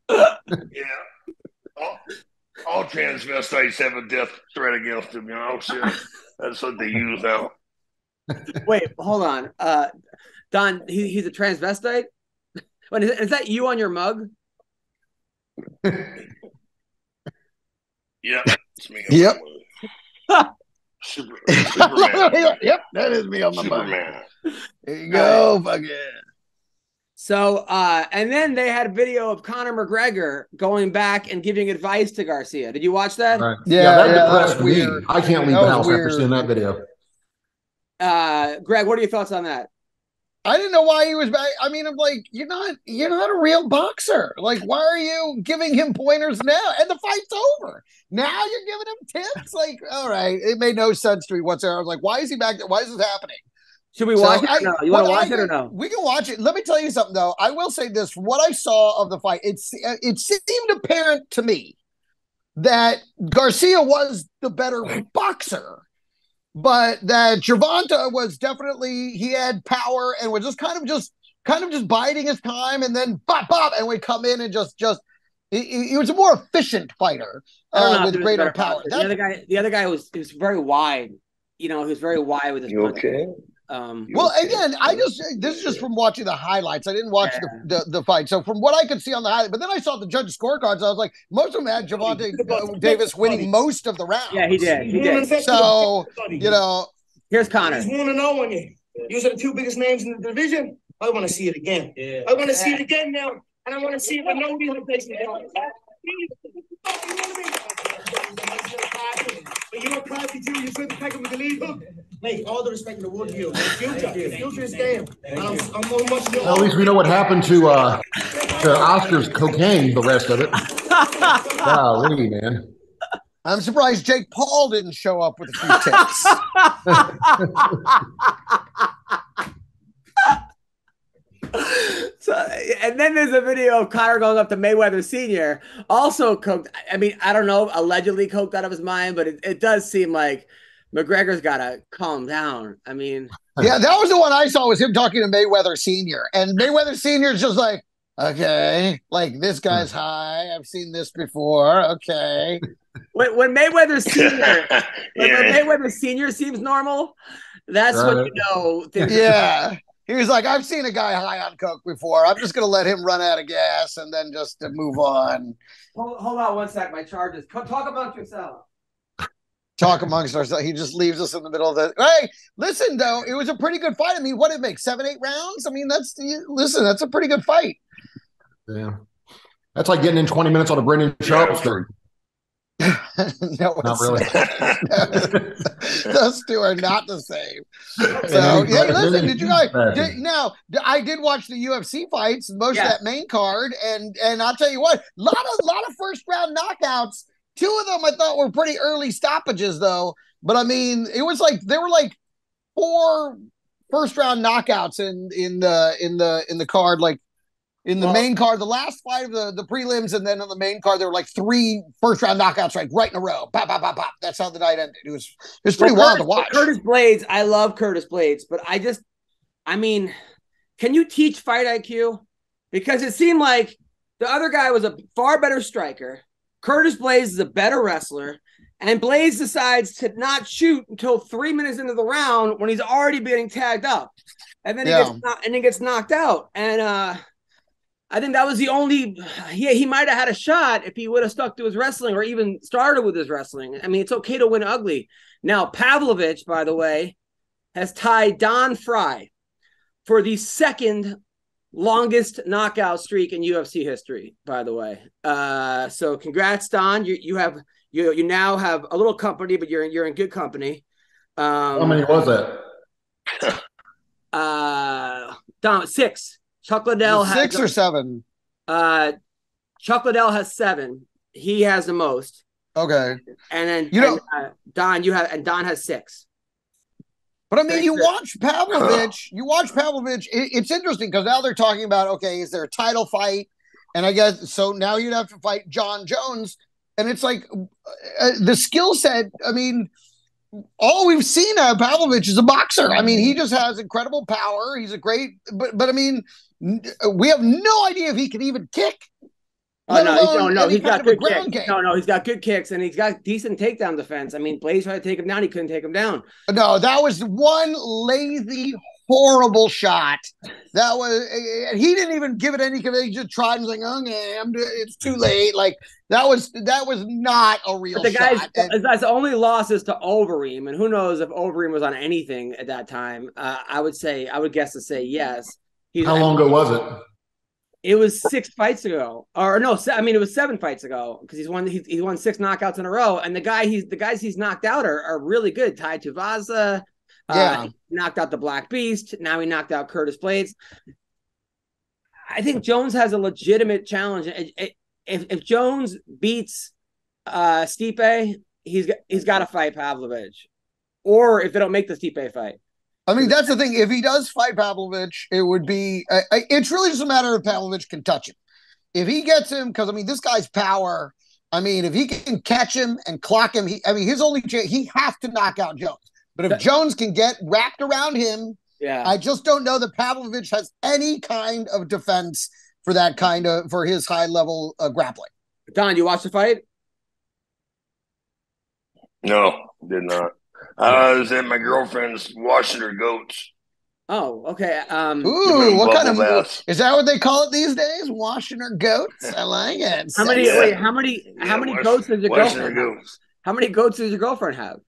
[SPEAKER 8] All transvestites have a death threat against them, So that's what they use now.
[SPEAKER 6] Wait, hold on. Don, he's a transvestite? Is that you on your mug?
[SPEAKER 8] Yeah, it's me.
[SPEAKER 7] Yep.
[SPEAKER 8] Superman.
[SPEAKER 7] Yep, that is me on my mug.
[SPEAKER 8] Superman.
[SPEAKER 7] There you go, fuck yeah.
[SPEAKER 6] So, and then they had a video of Conor McGregor going back and giving advice to Garcia. Did you watch that?
[SPEAKER 2] Right. Yeah, that was weird. I can't leave the house after seeing that video.
[SPEAKER 6] Greg, what are your thoughts on that?
[SPEAKER 7] I didn't know why he was back. I mean, I'm like, you're not a real boxer. Like, why are you giving him pointers now? And the fight's over. Now you're giving him tips? Like, all right. It made no sense to me whatsoever. I was like, why is he back there? Why is this happening?
[SPEAKER 6] Should we watch it or no? You want to watch it or no?
[SPEAKER 7] We can watch it. Let me tell you something, though. I will say this. From what I saw of the fight, it seemed apparent to me that Garcia was the better boxer. But that Gervonta was definitely, he had power and was just kind of just biding his time, and then bop and would come in and just he was a more efficient fighter with greater power.
[SPEAKER 6] The other guy was very wide. You know, he was very wide with his punch.
[SPEAKER 8] Okay?
[SPEAKER 7] Well, again, this is just from watching the highlights. I didn't watch the fight. So from what I could see on the highlight, but then I saw the judges' scorecards. I was like, most of them had Gervonta Davis winning most of the rounds.
[SPEAKER 6] Yeah, he did.
[SPEAKER 7] So, you know.
[SPEAKER 6] Here's Connor.
[SPEAKER 10] He's 1-0 on you. These are the two biggest names in the division. I want to see it again. Yeah. I want to see it again now. And I want to see it with no realization. But you're crafty too. You tried to pack him with the lead hook. Mate, all the respect in the world to you. The future is game. And I'm much more.
[SPEAKER 2] At least we know what happened to Oscar's cocaine. The rest of it. Golly, man.
[SPEAKER 7] I'm surprised Jake Paul didn't show up with a few tips.
[SPEAKER 6] So, and then there's a video of Conor going up to Mayweather Sr. also coked. I mean, I don't know, allegedly coked out of his mind, but it does seem like McGregor's got to calm down. I mean,
[SPEAKER 7] yeah, that was the one I saw, was him talking to Mayweather Sr. And Mayweather Sr. is just like, okay, like, this guy's high. I've seen this before. Okay.
[SPEAKER 6] When Mayweather Sr. when Mayweather Sr. seems normal, that's when you know.
[SPEAKER 7] Yeah. He was like, I've seen a guy high on coke before. I'm just going to let him run out of gas and then just move on.
[SPEAKER 6] Hold on one sec. My charges. Talk amongst yourself.
[SPEAKER 7] Talk amongst ourselves. He just leaves us in the middle of the. Hey, listen, though. It was a pretty good fight. I mean, what did it make? 7-8 rounds? I mean, that's a pretty good fight.
[SPEAKER 2] Yeah. That's like getting in 20 minutes on a Brendan Sharp story.
[SPEAKER 7] No,
[SPEAKER 2] not really.
[SPEAKER 7] Those two are not the same. So, yeah, listen, did you guys? I did watch the UFC fights, most of that main card, and I'll tell you what, a lot of first round knockouts. 2 of them I thought were pretty early stoppages, though. But I mean, it was like there were like 4 first round knockouts in the card, like. In the main card, the last fight of the prelims, and then on the main card, there were like 3 first-round knockouts, right in a row. Pop, pop, pop, pop. That's how the night ended. It was pretty wild to watch.
[SPEAKER 6] Curtis Blades, I love Curtis Blades, but I mean, can you teach fight IQ? Because it seemed like the other guy was a far better striker. Curtis Blades is a better wrestler, and Blades decides to not shoot until 3 minutes into the round when he's already getting tagged up, and then he gets knocked out, and I think that was the only. He might have had a shot if he would have stuck to his wrestling or even started with his wrestling. I mean, it's okay to win ugly. Now, Pavlovich, by the way, has tied Don Fry for the second longest knockout streak in UFC history. By the way, so congrats, Don. You now have a little company, but you're in good company.
[SPEAKER 2] How many was
[SPEAKER 6] that? Don, 6. Chuck Liddell has
[SPEAKER 7] 6 or 7.
[SPEAKER 6] Chuck Liddell has 7. He has the most.
[SPEAKER 7] Okay.
[SPEAKER 6] And then Don has 6.
[SPEAKER 7] But I mean, you watch Pavlovich. It's interesting because now they're talking about, okay, is there a title fight? And I guess so. Now you'd have to fight John Jones, and it's like the skill set. I mean, all we've seen of Pavlovich is a boxer. I mean, he just has incredible power. He's a great, but I mean, we have no idea if he can even kick.
[SPEAKER 6] No, he's got good kicks. No, he's got good kicks, and he's got decent takedown defense. I mean, Blaze tried to take him down. He couldn't take him down.
[SPEAKER 7] No, that was one lazy, horrible shot. That was, he didn't even give it any, he just tried and was like, okay, it's too late. Like, that was not a real shot.
[SPEAKER 6] That's only losses to Overeem, and who knows if Overeem was on anything at that time. I would guess to say yes.
[SPEAKER 2] How long ago was it?
[SPEAKER 6] It was 6 fights ago, or no, I mean it was 7 fights ago because he won 6 knockouts in a row, and the guys he's knocked out are really good. Tai Tuivasa, He knocked out the Black Beast. Now he knocked out Curtis Blades. I think Jones has a legitimate challenge. If Jones beats Stipe, he's got to fight Pavlovich, or if they don't make the Stipe fight.
[SPEAKER 7] I mean, that's the thing. If he does fight Pavlovich, it would be. It's really just a matter of Pavlovich can touch him. If he gets him, because I mean, this guy's power. I mean, if he can catch him and clock him, his only chance, he has to knock out Jones. But if Jones can get wrapped around him, I just don't know that Pavlovich has any kind of defense for that for his high level grappling.
[SPEAKER 6] Don, you watch the fight?
[SPEAKER 8] No, did not. I was at my girlfriend's washing her goats.
[SPEAKER 6] Oh, okay.
[SPEAKER 7] Ooh, what kind of bath. Is that what they call it these days? Washing her goats? I like it.
[SPEAKER 6] How many goats does your girlfriend have? How many goats does your girlfriend have?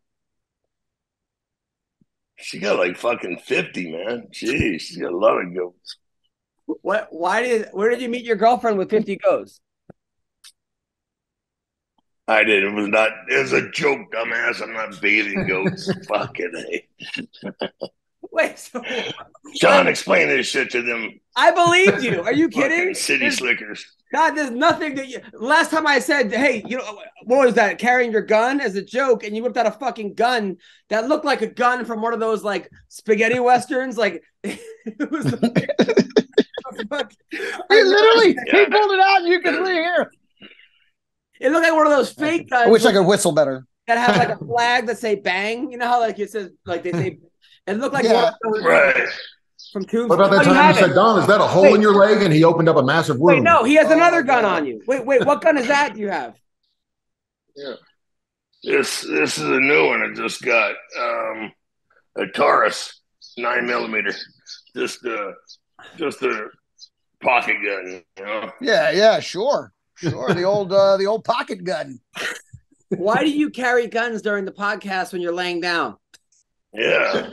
[SPEAKER 8] She got like fucking 50, man. Jeez, she's got a lot of goats.
[SPEAKER 6] Where did you meet your girlfriend with 50 goats?
[SPEAKER 8] I did. It was a joke, dumbass. I'm not bathing goats. Fucking A.
[SPEAKER 6] Wait, so
[SPEAKER 8] John, explain this shit to them.
[SPEAKER 6] I believed you. Are you kidding?
[SPEAKER 8] City slickers.
[SPEAKER 6] God, there's nothing that you. Last time I said, hey, what was that? Carrying your gun as a joke, and you whipped out a fucking gun that looked like a gun from one of those like spaghetti westerns. Like it was. He
[SPEAKER 7] pulled it out, and you can really hear.
[SPEAKER 6] It looked like one of those fake guns.
[SPEAKER 7] I wish I could whistle better.
[SPEAKER 6] That have like a flag that say "bang." You know how like it says like they say. It looked like
[SPEAKER 8] right.
[SPEAKER 6] From Tombstone.
[SPEAKER 2] What about that time you said, Don, is that a hole in your leg? And he opened up a massive wound.
[SPEAKER 6] Wait, no, he has another gun on you. Wait, what gun is that you have?
[SPEAKER 8] Yeah. This is a new one I just got. A Taurus 9mm. Just a pocket gun, you know?
[SPEAKER 7] Yeah, sure. The old pocket gun.
[SPEAKER 6] Why do you carry guns during the podcast when you're laying down?
[SPEAKER 8] Yeah.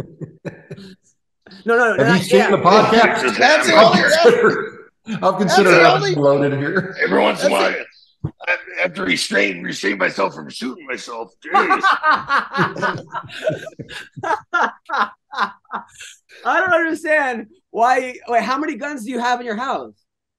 [SPEAKER 6] No.
[SPEAKER 2] Have you seen the podcast?
[SPEAKER 7] That's
[SPEAKER 2] I've considered having loaded here.
[SPEAKER 8] Every once in a while, I have to restrain myself from shooting myself. Jeez.
[SPEAKER 6] I don't understand why. Wait, how many guns do you have in your house?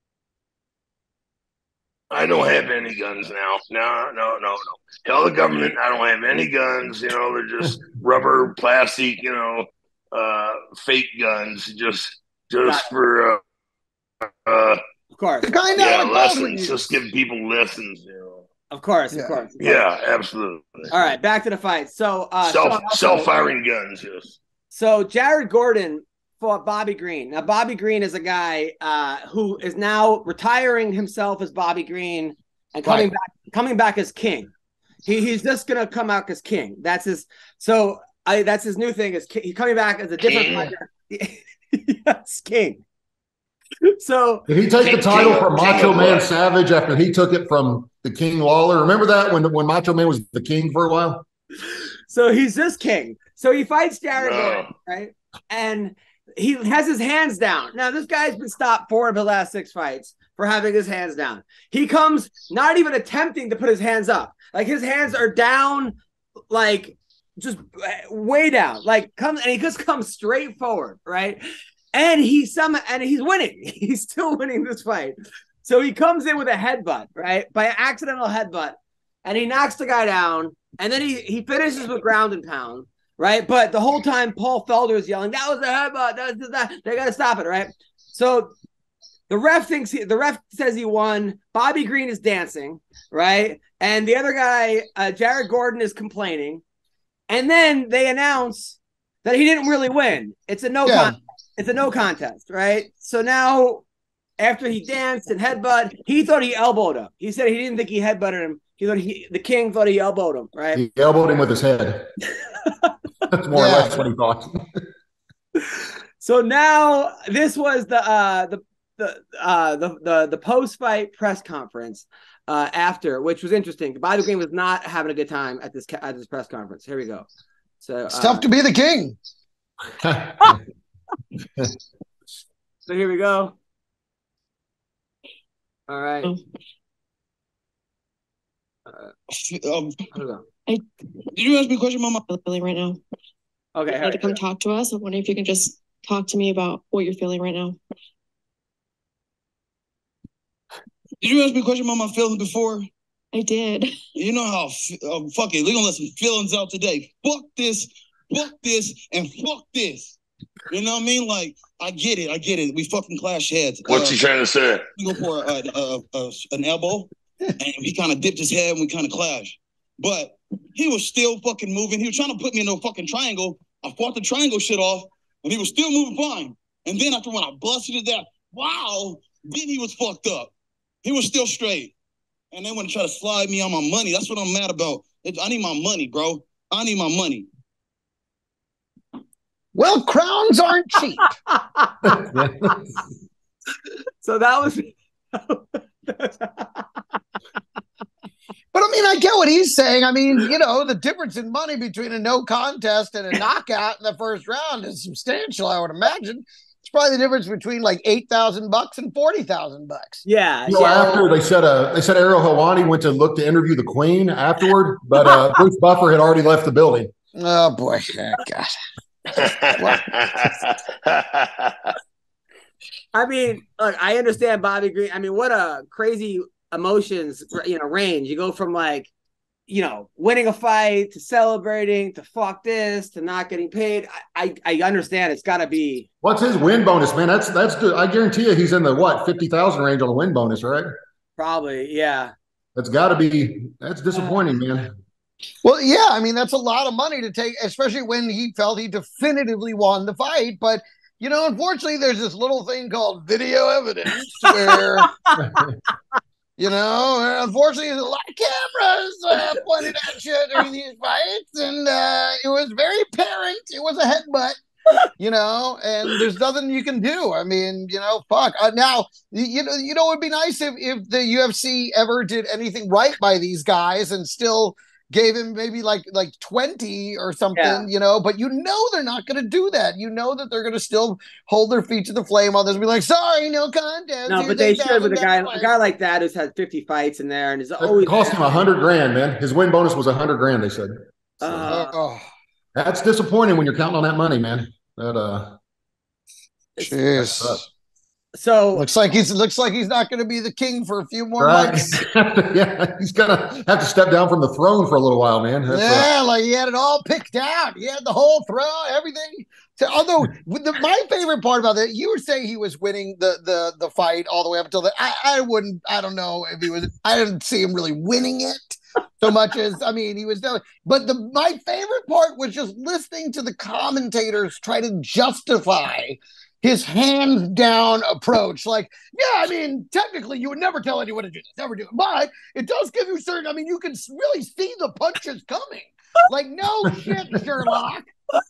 [SPEAKER 8] I don't have any guns now. No. Tell the government I don't have any guns. They're just rubber, plastic, fake guns, just for
[SPEAKER 6] of course.
[SPEAKER 7] The guy
[SPEAKER 8] lessons. Just give people lessons.
[SPEAKER 6] Of course.
[SPEAKER 8] Yeah, absolutely.
[SPEAKER 6] All right, back to the fight. So
[SPEAKER 8] self-firing guns. Yes.
[SPEAKER 6] So Jared Gordon fought Bobby Green. Now, Bobby Green is a guy who is now retiring himself as Bobby Green and coming back as king. He's just gonna come out as king. That's his. So that's his new thing. Is he's coming back as a different fighter. Yes, king. So
[SPEAKER 2] did he take the title from Macho Man Savage after he took it from the King Lawler? Remember that when Macho Man was the king for a while?
[SPEAKER 6] So he's just king. So he fights Jared Gordon, right? And he has his hands down. Now, this guy's been stopped 4 of the last 6 fights for having his hands down. He comes not even attempting to put his hands up. Like, his hands are down, like, just way down. Like, and he just comes straight forward, right? And he's winning. He's still winning this fight. So he comes in with a headbutt, right? By an accidental headbutt. And he knocks the guy down. And then he finishes with ground and pound. Right, but the whole time Paul Felder is yelling, "That was a headbutt! That they got to stop it!" Right. So the ref says he won. Bobby Green is dancing, right, and the other guy, Jared Gordon, is complaining. And then they announce that he didn't really win. It's a no contest. It's a no contest, right? So now, after he danced and headbutt, he thought he elbowed him. He said he didn't think he headbutted him. He thought the king thought he elbowed him, right?
[SPEAKER 2] He elbowed him with his head. That's more or less what he thought.
[SPEAKER 6] So now this was the post fight press conference after, which was interesting. Bobby Green was not having a good time at this press conference. Here we go. So
[SPEAKER 7] it's tough to be the king.
[SPEAKER 6] So here we go. All right.
[SPEAKER 10] Did you ask me a question about my belly right now?
[SPEAKER 6] Okay.
[SPEAKER 11] to come talk to us. I'm wondering if you can just talk to me about what you're feeling right now.
[SPEAKER 3] Did you ask me a question about my feelings before?
[SPEAKER 11] I did.
[SPEAKER 3] You know how, fuck it, we're gonna let some feelings out today. Fuck this, and fuck this. You know what I mean? Like, I get it. We fucking clash heads.
[SPEAKER 8] What's he trying to say?
[SPEAKER 3] We go for an elbow, and he kind of dipped his head, and we kind of clashed. But he was still fucking moving. He was trying to put me in a fucking triangle. I fought the triangle shit off, and he was still moving fine. And then after when I busted it down, wow, then he was fucked up. He was still straight. And they want to try to slide me on my money. That's what I'm mad about. I need my money, bro. I need my money.
[SPEAKER 7] Well, crowns aren't cheap.
[SPEAKER 6] So that was.
[SPEAKER 7] But I mean, I get what he's saying. I mean, you know, the difference in money between a no contest and a knockout in the first round is substantial, I would imagine. It's probably the difference between like $8,000 and $40,000.
[SPEAKER 6] Yeah.
[SPEAKER 2] You know, after they said Ariel Helwani went to look to interview the Queen afterward, but Bruce Buffer had already left the building.
[SPEAKER 7] Oh boy, oh, God.
[SPEAKER 6] I mean, look, I understand Bobby Green. I mean, what a crazy emotions, range. You go from like, winning a fight to celebrating to fuck this to not getting paid. I understand it's got to be. What's
[SPEAKER 2] his win bonus, man? That's good. I guarantee you he's in the 50,000 range on the win bonus, right?
[SPEAKER 6] Probably, yeah.
[SPEAKER 2] That's got to be. That's disappointing, man.
[SPEAKER 7] Well, yeah, I mean, that's a lot of money to take, especially when he felt he definitively won the fight. But, unfortunately, there's this little thing called video evidence where, unfortunately, there's a lot of cameras pointed at you during these fights. And it was very apparent. It was a headbutt, and there's nothing you can do. I mean, fuck. Now, it would be nice if the UFC ever did anything right by these guys and still gave him maybe like 20 or something, but they're not going to do that. That they're going to still hold their feet to the flame on this and be like, sorry, no contest.
[SPEAKER 6] No, but they should with a guy like that who's had 50 fights in there and is always.
[SPEAKER 2] It cost him $100,000, man. His win bonus was $100,000, they said. So, that's disappointing when you're counting on that money, man.
[SPEAKER 7] Jeez.
[SPEAKER 6] So
[SPEAKER 7] looks like he's not going to be the king for a few more months.
[SPEAKER 2] Yeah, he's gonna have to step down from the throne for a little while, man.
[SPEAKER 7] Like he had it all picked out. He had the whole throne, everything. Although my favorite part about that, you were saying he was winning the fight all the way up until the. I don't know if he was. I didn't see him really winning it so much as he was. But my favorite part was just listening to the commentators try to justify his hands down approach. Like, technically you would never tell anyone to do this, never do it. But it does give you certain, you can really see the punches coming. Like, no shit, Sherlock.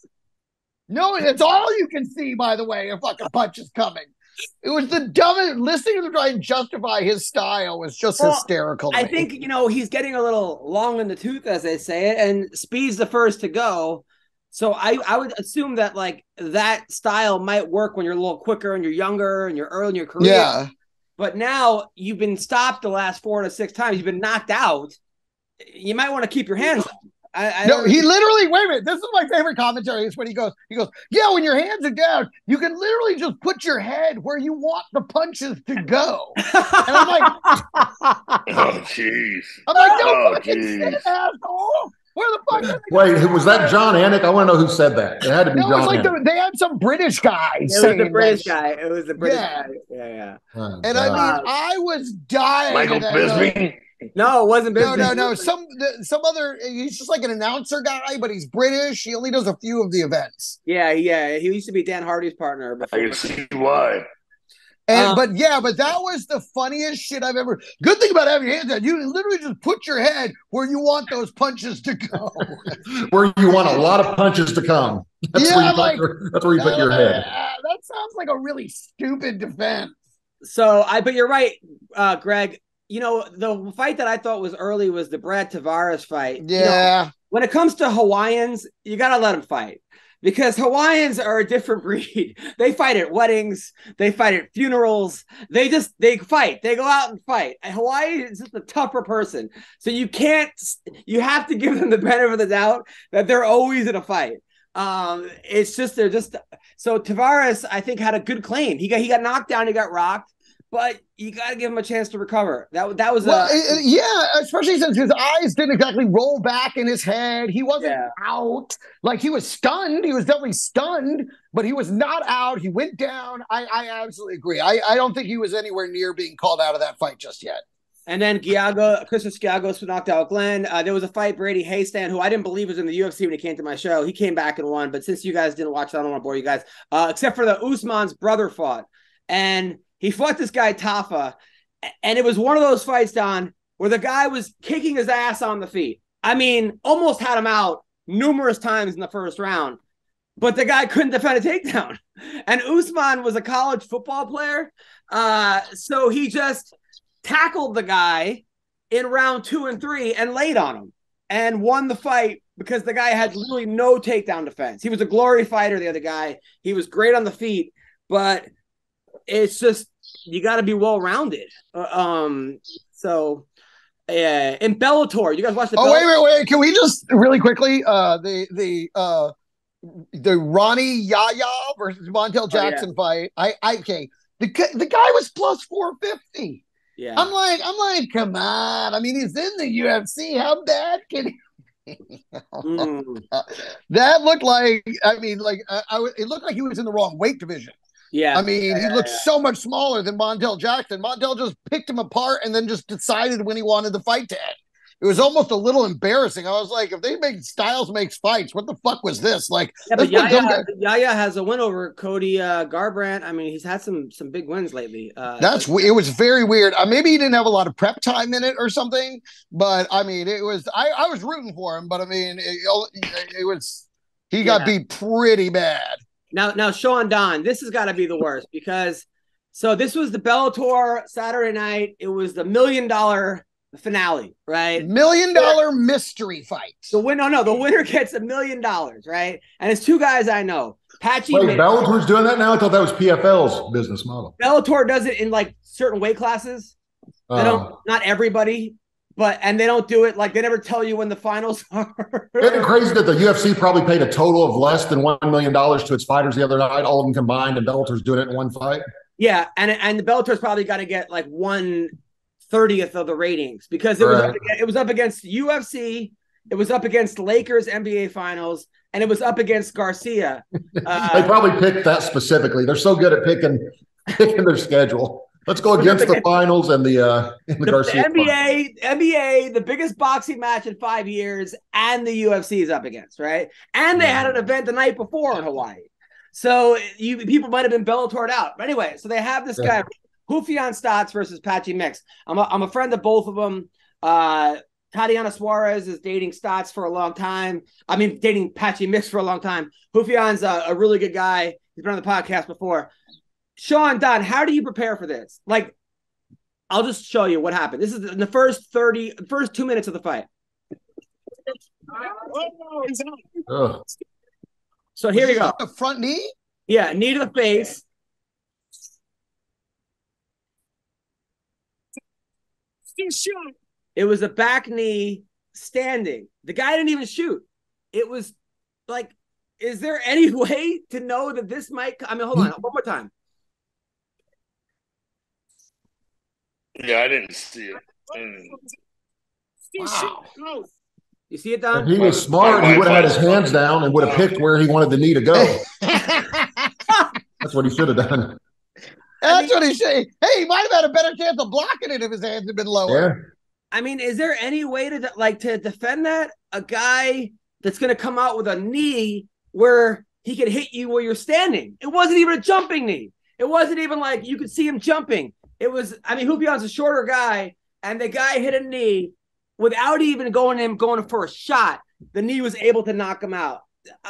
[SPEAKER 7] No, it's all you can see, by the way, a fucking punch is coming. It was the dumbest. Listening to him try and justify his style was just hysterical.
[SPEAKER 6] I think, he's getting a little long in the tooth, as they say it, and Speed's the first to go. So I would assume that like that style might work when you're a little quicker and you're younger and you're early in your career.
[SPEAKER 7] Yeah.
[SPEAKER 6] But now you've been stopped the last 4 to 6 times. You've been knocked out. You might want to keep your hands up.
[SPEAKER 7] He literally, wait a minute. This is my favorite commentary is when he goes, yeah, when your hands are down, you can literally just put your head where you want the punches to go. And I'm like,
[SPEAKER 8] oh, jeez.
[SPEAKER 7] I'm like, no fucking shit, asshole. Where the fuck?
[SPEAKER 2] Wait, was that John Anik? I want to know who said that. It had to be John Anik.
[SPEAKER 7] They had some British guy.
[SPEAKER 6] It was the British guy. It was the British guy. Yeah.
[SPEAKER 7] Oh, and I was dying.
[SPEAKER 8] Michael Bisping?
[SPEAKER 6] No, it wasn't Bisping.
[SPEAKER 7] No. Some other. He's just like an announcer guy, but he's British. He only does a few of the events.
[SPEAKER 6] Yeah. He used to be Dan Hardy's partner.
[SPEAKER 8] I can see why.
[SPEAKER 7] But that was the funniest shit I've ever. Good thing about having your hands down, you can literally just put your head where you want those punches to go.
[SPEAKER 2] Where you want a lot of punches to come. That's where you put your head.
[SPEAKER 7] That sounds like a really stupid defense.
[SPEAKER 6] So but you're right, Greg. The fight that I thought was early was the Brad Tavares fight.
[SPEAKER 7] Yeah.
[SPEAKER 6] When it comes to Hawaiians, you got to let them fight. Because Hawaiians are a different breed. They fight at weddings. They fight at funerals. They fight. They go out and fight. And Hawaii is just a tougher person. So you have to give them the benefit of the doubt that they're always in a fight. It's just they're just so Tavares, I think, had a good claim. He got knocked down, he got rocked, but you got to give him a chance to recover. That was
[SPEAKER 7] yeah, especially since his eyes didn't exactly roll back in his head. He wasn't out. Like, he was stunned. He was definitely stunned, but he was not out. He went down. I absolutely agree. I don't think he was anywhere near being called out of that fight just yet.
[SPEAKER 6] And then Christos Giagos knocked out Glenn. There was a fight, Brady Haystand, who I didn't believe was in the UFC when he came to my show. He came back and won, but since you guys didn't watch that, I don't want to bore you guys. Except for the Usman's brother fought. And he fought this guy, Tafa. And it was one of those fights, Don, where the guy was kicking his ass on the feet. I mean, almost had him out numerous times in the first round. But the guy couldn't defend a takedown. And Usman was a college football player. So he just tackled the guy in round 2 and 3 and laid on him and won the fight because the guy had literally no takedown defense. He was a glory fighter, the other guy. He was great on the feet, but it's just, you got to be well-rounded. So in Bellator, you guys watch the Bellator?
[SPEAKER 7] Wait. Can we just really quickly, the Ronnie Yaya versus Montel Jackson fight. Okay. The guy was plus 450.
[SPEAKER 6] Yeah.
[SPEAKER 7] I'm like, come on. I mean, he's in the UFC. How bad can he? That looked like, I mean, it looked like he was in the wrong weight division.
[SPEAKER 6] Yeah.
[SPEAKER 7] I mean, he looked so much smaller than Montel Jackson. Montel just picked him apart and then just decided when he wanted the fight to end. It was almost a little embarrassing. I was like, if they make Styles makes fights, what the fuck was this? Like,
[SPEAKER 6] but Yaya has a win over Cody Garbrandt. I mean, he's had some big wins lately.
[SPEAKER 7] It was very weird. Maybe he didn't have a lot of prep time in it or something. But I mean, it was. I was rooting for him, but I mean, it was. He got beat pretty bad.
[SPEAKER 6] Now, Sean Don, this has got to be the worst because this was the Bellator Saturday night. It was the $1 million finale, right?
[SPEAKER 7] $1 million mystery fight.
[SPEAKER 6] The winner gets $1 million, right? And it's two guys I know. Patchy.
[SPEAKER 2] Wait, Bellator's doing that now? I thought that was PFL's business model.
[SPEAKER 6] Bellator does it in like certain weight classes. They don't, not everybody, and they don't do it like they never tell you when the finals are.
[SPEAKER 2] Isn't it crazy that the UFC probably paid a total of less than $1 million to its fighters the other night, all of them combined, and Bellator's doing it in one fight?
[SPEAKER 6] Yeah, and the Bellator's probably got to get like 1/30 of the ratings because it was up against UFC, it was up against Lakers NBA Finals, and it was up against Garcia.
[SPEAKER 2] They probably picked that specifically. They're so good at picking their schedule. Let's go against the finals and the Garcia.
[SPEAKER 6] NBA, the biggest boxing match in 5 years, and the UFC is up against, right? And they had an event the night before in Hawaii. So people might have been Bellatored out. But anyway, so they have this guy, Rufián Stotts versus Patchy Mix. I'm a friend of both of them. Tatiana Suarez is dating Stotts for a long time. I mean, dating Patchy Mix for a long time. Rufián's a really good guy. He's been on the podcast before. Sean, Don, how do you prepare for this? Like, I'll just show you what happened. This is in the first 2 minutes of the fight. So here we go.
[SPEAKER 7] The front knee?
[SPEAKER 6] Yeah, knee to the face. It was a back knee standing. The guy didn't even shoot. It was like, is there any way to know that this might? I mean, hold on, one more time.
[SPEAKER 8] Yeah, I didn't see it.
[SPEAKER 6] Wow. You see it, Don?
[SPEAKER 2] If he was smart, he would have had his hands down and would have picked where he wanted the knee to go. That's what he should have done.
[SPEAKER 7] That's what he's saying. Hey, he might have had a better chance of blocking it if his hands had been lower.
[SPEAKER 2] Yeah.
[SPEAKER 6] I mean, is there any way to defend that? A guy that's going to come out with a knee where he could hit you where you're standing. It wasn't even a jumping knee. It wasn't even like you could see him jumping. It was, I mean, Rufián's a shorter guy, and the guy hit a knee without even going for a shot. The knee was able to knock him out.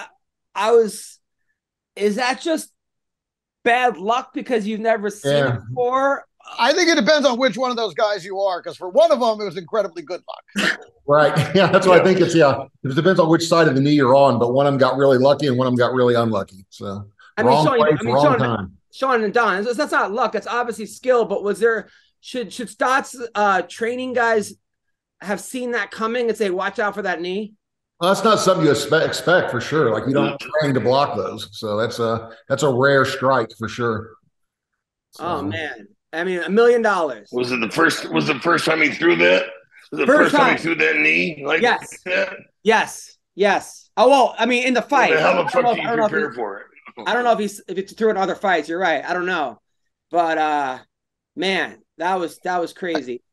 [SPEAKER 6] Is that just bad luck because you've never seen it before?
[SPEAKER 7] I think it depends on which one of those guys you are, because for one of them, it was incredibly good luck.
[SPEAKER 2] Right. Yeah, that's what I think it's, It depends on which side of the knee you're on, but one of them got really lucky and one of them got really unlucky. So, wrong time.
[SPEAKER 6] Sean and Don, that's not luck. That's obviously skill, but should Stotts training guys have seen that coming and say, watch out for that knee?
[SPEAKER 2] Well, that's not something you expect for sure. Like you don't train to block those, so that's a rare strike for sure. So.
[SPEAKER 6] Oh man, I mean, $1 million.
[SPEAKER 8] Was it the first? Was the first time he threw that? Was it the first time he threw that knee? Like
[SPEAKER 6] yes,
[SPEAKER 8] that?
[SPEAKER 6] yes. Oh well, I mean, in the fight.
[SPEAKER 8] How the fuck do you prepare for it?
[SPEAKER 6] I don't know if it's through in other fights. You're right. I don't know, but man, that was crazy.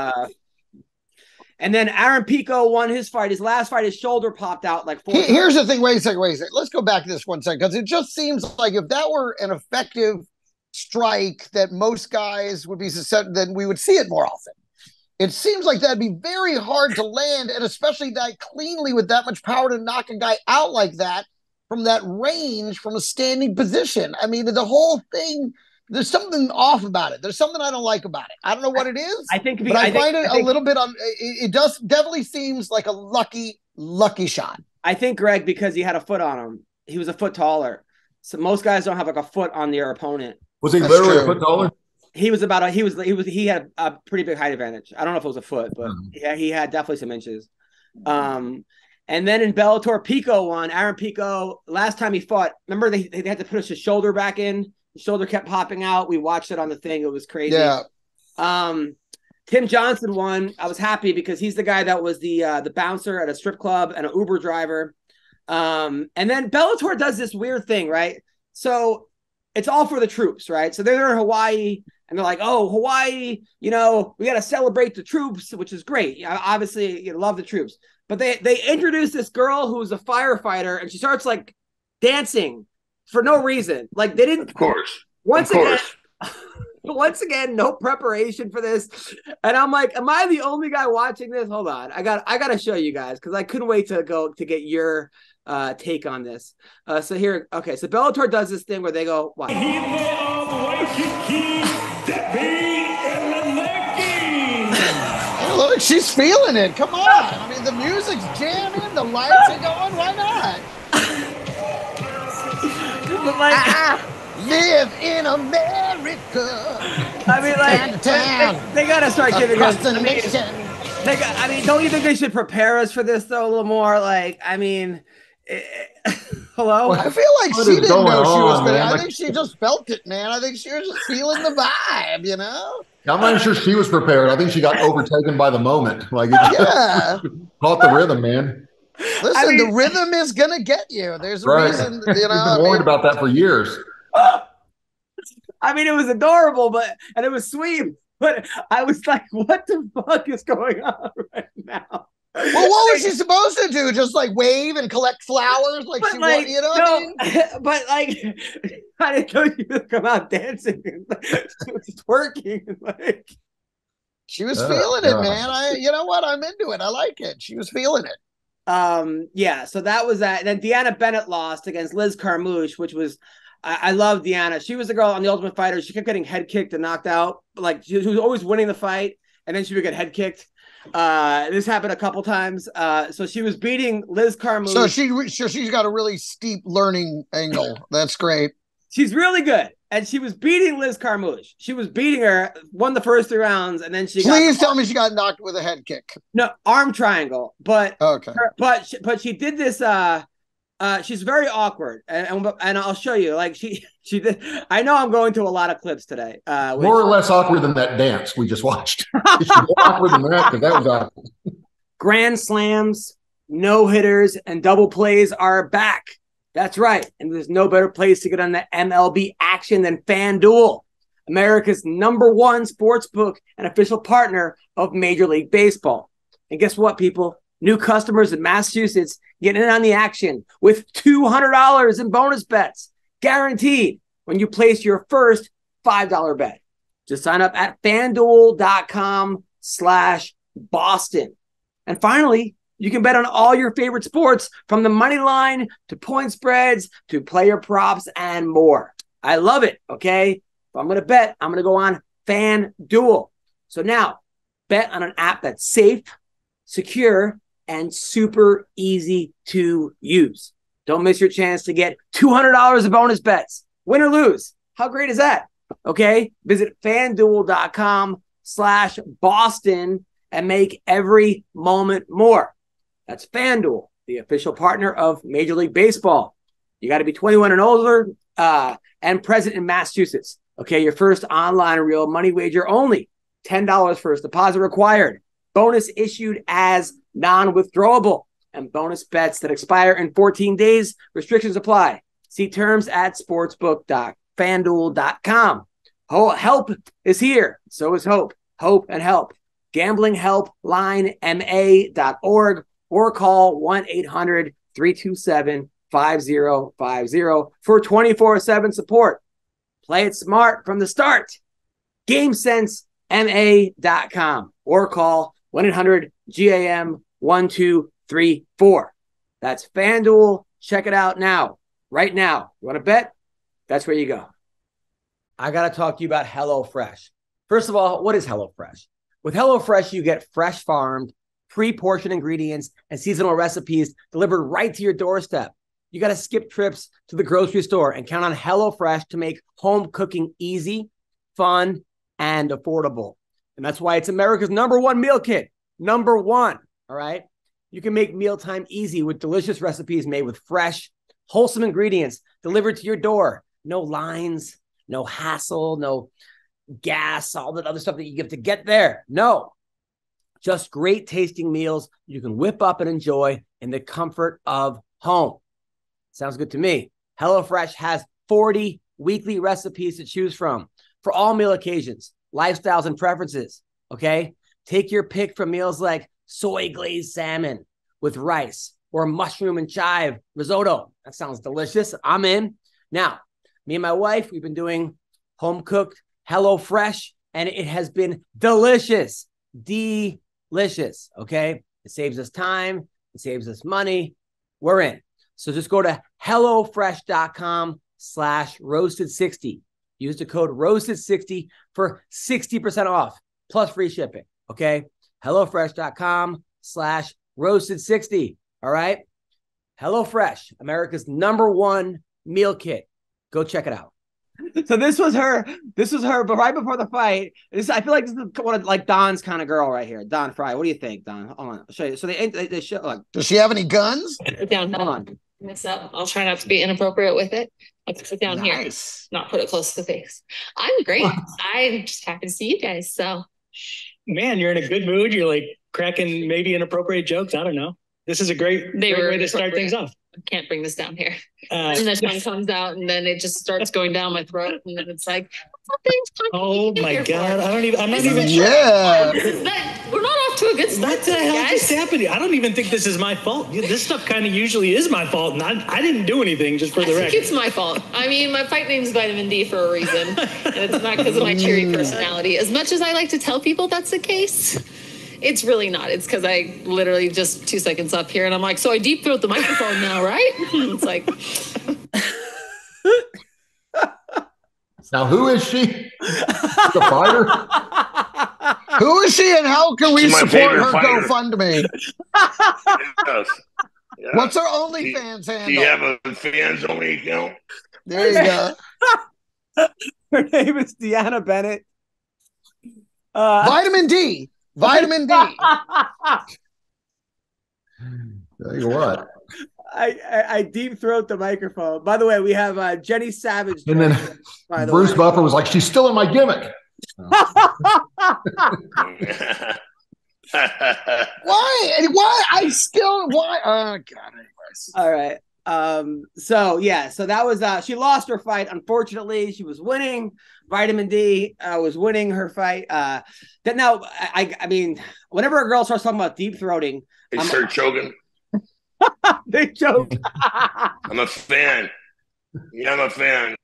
[SPEAKER 6] And then Aaron Pico won his fight. His last fight, his shoulder popped out like 4 times.
[SPEAKER 7] Here's the thing. Wait a second. Let's go back to this 1 second, because it just seems like if that were an effective strike that most guys would be susceptible, then we would see it more often. It seems like that'd be very hard to land, and especially that cleanly with that much power to knock a guy out like that from that range, from a standing position. I mean, the whole thing, there's something off about it. There's something I don't like about it. I don't know what it is.
[SPEAKER 6] I think,
[SPEAKER 7] but I find it a little bit on. It does definitely seems like a lucky shot.
[SPEAKER 6] I think Greg, because he had a foot on him, he was a foot taller. So most guys don't have like a foot on their opponent.
[SPEAKER 2] Was he literally a foot taller?
[SPEAKER 6] He had a pretty big height advantage. I don't know if it was a foot, but yeah, he had definitely some inches. And then in Bellator, Pico won. Aaron Pico, last time he fought, remember they had to push his shoulder back in. The shoulder kept popping out. We watched it on the thing. It was crazy.
[SPEAKER 7] Yeah.
[SPEAKER 6] Tim Johnson won. I was happy because he's the guy that was the bouncer at a strip club and an Uber driver. And then Bellator does this weird thing, right? So it's all for the troops, right? So they're in Hawaii and they're like, oh, Hawaii, we got to celebrate the troops, which is great. Obviously, you love the troops. But they introduced this girl who's a firefighter and she starts like dancing for no reason. Like they didn't.
[SPEAKER 8] Of course.
[SPEAKER 6] Once again, no preparation for this. And I'm like, am I the only guy watching this? Hold on. I got to show you guys because I couldn't wait to get your take on this. So here, okay. So Bellator does this thing where they go, wow.
[SPEAKER 7] Look, she's feeling it. Come on. I mean, the music's jamming, the lights are going. Why not?
[SPEAKER 6] But like,
[SPEAKER 7] live in America.
[SPEAKER 6] I mean, like, they gotta start giving us. Don't you think they should prepare us for this though a little more? Like, I mean, hello.
[SPEAKER 7] Well, I feel like she didn't know she was gonna. I think she just felt it, man. I think she was just feeling the vibe,
[SPEAKER 2] I'm not sure she was prepared. I think she got overtaken by the moment. Like,
[SPEAKER 7] yeah,
[SPEAKER 2] caught the rhythm, man.
[SPEAKER 7] Listen, the rhythm is gonna get you. There's a reason,
[SPEAKER 2] We've been worried about that for years.
[SPEAKER 6] I mean, it was adorable, and it was sweet, but I was like, what the fuck is going on right now?
[SPEAKER 7] Well, what was she supposed to do? Just like wave and collect flowers, like she was,
[SPEAKER 6] I mean? But like, I didn't know you would come out dancing and twerking. Like,
[SPEAKER 7] she was feeling it, man. You know what? I'm into it. I like it. She was feeling it.
[SPEAKER 6] Yeah. So that was that. And then Deanna Bennett lost against Liz Carmouche, which was. I love Deanna. She was the girl on The Ultimate Fighter. She kept getting head kicked and knocked out. Like she was always winning the fight, and then she would get head kicked. This happened a couple times. So she was beating Liz Carmouche.
[SPEAKER 7] So she's got a really steep learning angle. That's great.
[SPEAKER 6] She's really good, and she was beating Liz Carmouche. She was beating her, won the first 3 rounds, and then
[SPEAKER 7] Please tell me she got knocked with a head kick.
[SPEAKER 6] No, arm triangle. But
[SPEAKER 7] okay.
[SPEAKER 6] But she did this. She's very awkward, and I'll show you. Like she did. I know I'm going to a lot of clips today.
[SPEAKER 2] More or less awkward than that dance we just watched. It's more awkward than that because that was awkward.
[SPEAKER 6] Grand slams, no hitters, and double plays are back. That's right, and there's no better place to get on the MLB action than FanDuel, America's #1 sportsbook and official partner of Major League Baseball. And guess what, people? New customers in Massachusetts getting in on the action with $200 in bonus bets, guaranteed when you place your first $5 bet. Just sign up at FanDuel.com/Boston. And finally, you can bet on all your favorite sports from the money line to point spreads to player props and more. I love it, okay? If I'm going to bet, I'm going to go on FanDuel. So now, bet on an app that's safe, secure, and super easy to use. Don't miss your chance to get $200 of bonus bets. Win or lose. How great is that? Okay. Visit FanDuel.com/Boston and make every moment more. That's FanDuel, the official partner of Major League Baseball. You got to be 21 and older and present in Massachusetts. Okay, your first online real money wager only. $10 first deposit required. Bonus issued as non-withdrawable. And bonus bets that expire in 14 days. Restrictions apply. See terms at sportsbook.fanduel.com. Help is here. So is hope. Hope and help. GamblingHelpLineMA.org or call 1-800-327-5050 for 24/7 support. Play it smart from the start. GameSenseMA.com or call 1-800-GAM-1234. That's FanDuel. Check it out now. Right now. You want to bet? That's where you go. I got to talk to you about HelloFresh. First of all, what is HelloFresh? With HelloFresh, you get fresh farmed, pre-portioned ingredients and seasonal recipes delivered right to your doorstep. You got to skip trips to the grocery store and count on HelloFresh to make home cooking easy, fun, and affordable. And that's why it's America's #1 meal kit. #1, all right? You can make mealtime easy with delicious recipes made with fresh, wholesome ingredients delivered to your door. No lines, no hassle, no gas, all that other stuff that you have to get there. No, just great tasting meals you can whip up and enjoy in the comfort of home. Sounds good to me. HelloFresh has 40 weekly recipes to choose from for all meal occasions, lifestyles, and preferences, okay? Take your pick from meals like soy glazed salmon with rice or mushroom and chive risotto. That sounds delicious. I'm in. Now, me and my wife, we've been doing home-cooked HelloFresh, and it has been delicious. Delicious, okay? It saves us time. It saves us money. We're in. So just go to HelloFresh.com/roasted60. Use the code roasted60 for 60% off plus free shipping, okay? HelloFresh.com/roasted60, all right? HelloFresh, America's #1 meal kit. Go check it out. So this was her, but right before the fight, I feel like this is one of like Don's kind of girl right here. Don Fry. What do you think, Don? Hold on. I'll show you. So they show, like,
[SPEAKER 7] does she have any guns?
[SPEAKER 11] Down.
[SPEAKER 6] Hold on.
[SPEAKER 11] Mix up. I'll try not to be inappropriate with it. I'll put it down here, not put it close to the face. I'm great. I'm just happy to see you guys. So,
[SPEAKER 12] man, you're in a good mood. You're like cracking maybe inappropriate jokes. I don't know. This is a great way to start things off.
[SPEAKER 11] I can't bring this down here. And this one comes out, and then it just starts going down my throat, and then it's like,
[SPEAKER 12] oh my God! I'm not even.
[SPEAKER 7] Yeah.
[SPEAKER 11] We're not off to a good start.
[SPEAKER 12] What the hell just happened? I don't even think this is my fault. This stuff kind of usually is my fault, and I didn't do anything. Just for the record,
[SPEAKER 11] I think it's my fault. I mean, my fight name's Vitamin D for a reason, and it's not because of my cheery personality. As much as I like to tell people that's the case, it's really not. It's because I literally just 2 seconds up here, and I'm like, so I deep throat the microphone now, right? It's like.
[SPEAKER 2] Now, who is she? The fighter?
[SPEAKER 7] Who is she, and how can we support her GoFundMe?
[SPEAKER 8] Yes. Yeah.
[SPEAKER 7] What's her OnlyFans handle?
[SPEAKER 8] Do you have a fans only account?
[SPEAKER 7] There you go.
[SPEAKER 6] Her name is Deanna Bennett.
[SPEAKER 7] Vitamin D. Vitamin D.
[SPEAKER 2] Tell you what.
[SPEAKER 6] I deep throat the microphone. By the way, we have Jenny Savage.
[SPEAKER 2] And then Bruce Buffer was like, she's still in my gimmick.
[SPEAKER 7] Why? I still, why? Oh, God. Anyways.
[SPEAKER 6] All right. So that was, she lost her fight. Unfortunately, she was winning. Vitamin D was winning her fight. I mean, whenever a girl starts talking about deep throating,
[SPEAKER 8] they start choking.
[SPEAKER 6] They choke.
[SPEAKER 8] I'm a fan. Yeah, I'm a fan.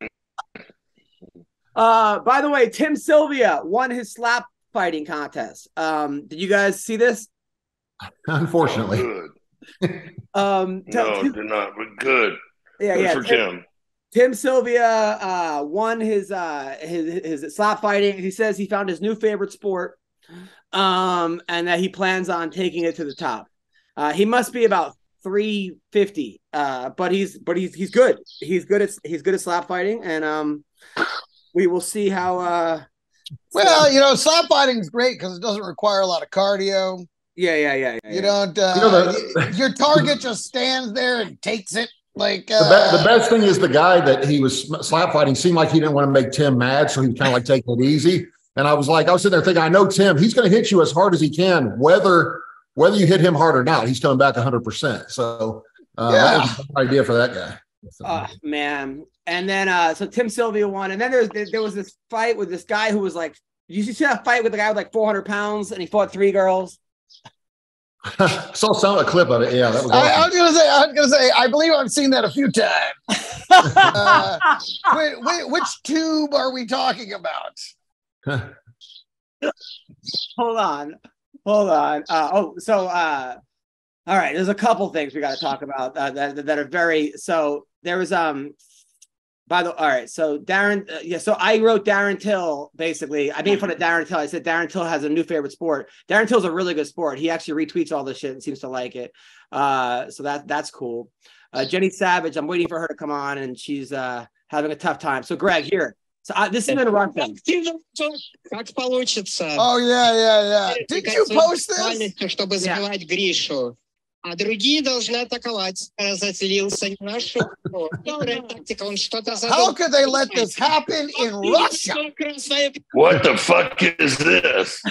[SPEAKER 6] By the way, Tim Sylvia won his slap fighting contest. Did you guys see this?
[SPEAKER 2] Unfortunately.
[SPEAKER 8] Good. No, they're not. We're good.
[SPEAKER 6] Yeah,
[SPEAKER 8] for Tim.
[SPEAKER 6] Tim Sylvia won his slap fighting. He says he found his new favorite sport, and that he plans on taking it to the top. He must be about 350, but he's good. He's good at slap fighting, and we will see how.
[SPEAKER 7] Well, slap fighting is great because it doesn't require a lot of cardio.
[SPEAKER 6] Yeah.
[SPEAKER 7] You don't. Your target just stands there and takes it. Like
[SPEAKER 2] the best thing is the guy that he was slap fighting seemed like he didn't want to make Tim mad, so he was kind of like taking it easy. And I was sitting there thinking, I know Tim, he's going to hit you as hard as he can, whether you hit him hard or not. He's coming back 100%. So that was an idea for that guy.
[SPEAKER 6] Oh man. And then so Tim Sylvia won, and then there was this fight with this guy who was like, you see that fight with the guy with like 400 pounds, and he fought 3 girls.
[SPEAKER 2] Saw a clip of it. Yeah, that was awesome.
[SPEAKER 7] I was gonna say, I believe I've seen that a few times. Which tube are we talking about?
[SPEAKER 6] Hold on. All right. There's a couple things we got to talk about that are very. So there was all right. So Darren, so I wrote Darren Till. Basically, I made fun of Darren Till. I said Darren Till has a new favorite sport. Darren Till's a really good sport. He actually retweets all this shit and seems to like it. So that's cool. Jenny Savage, I'm waiting for her to come on, and she's having a tough time. So Greg, here. So this is gonna run thing.
[SPEAKER 13] Как получится?
[SPEAKER 7] Oh yeah. Did you post this?
[SPEAKER 13] Чтобы сбивать Гришу. А другие должны атаковать. Разозлился на шутку. Добрая тактика. Он что-то задумал.
[SPEAKER 7] How could they let this happen in Russia?
[SPEAKER 8] What the fuck is this?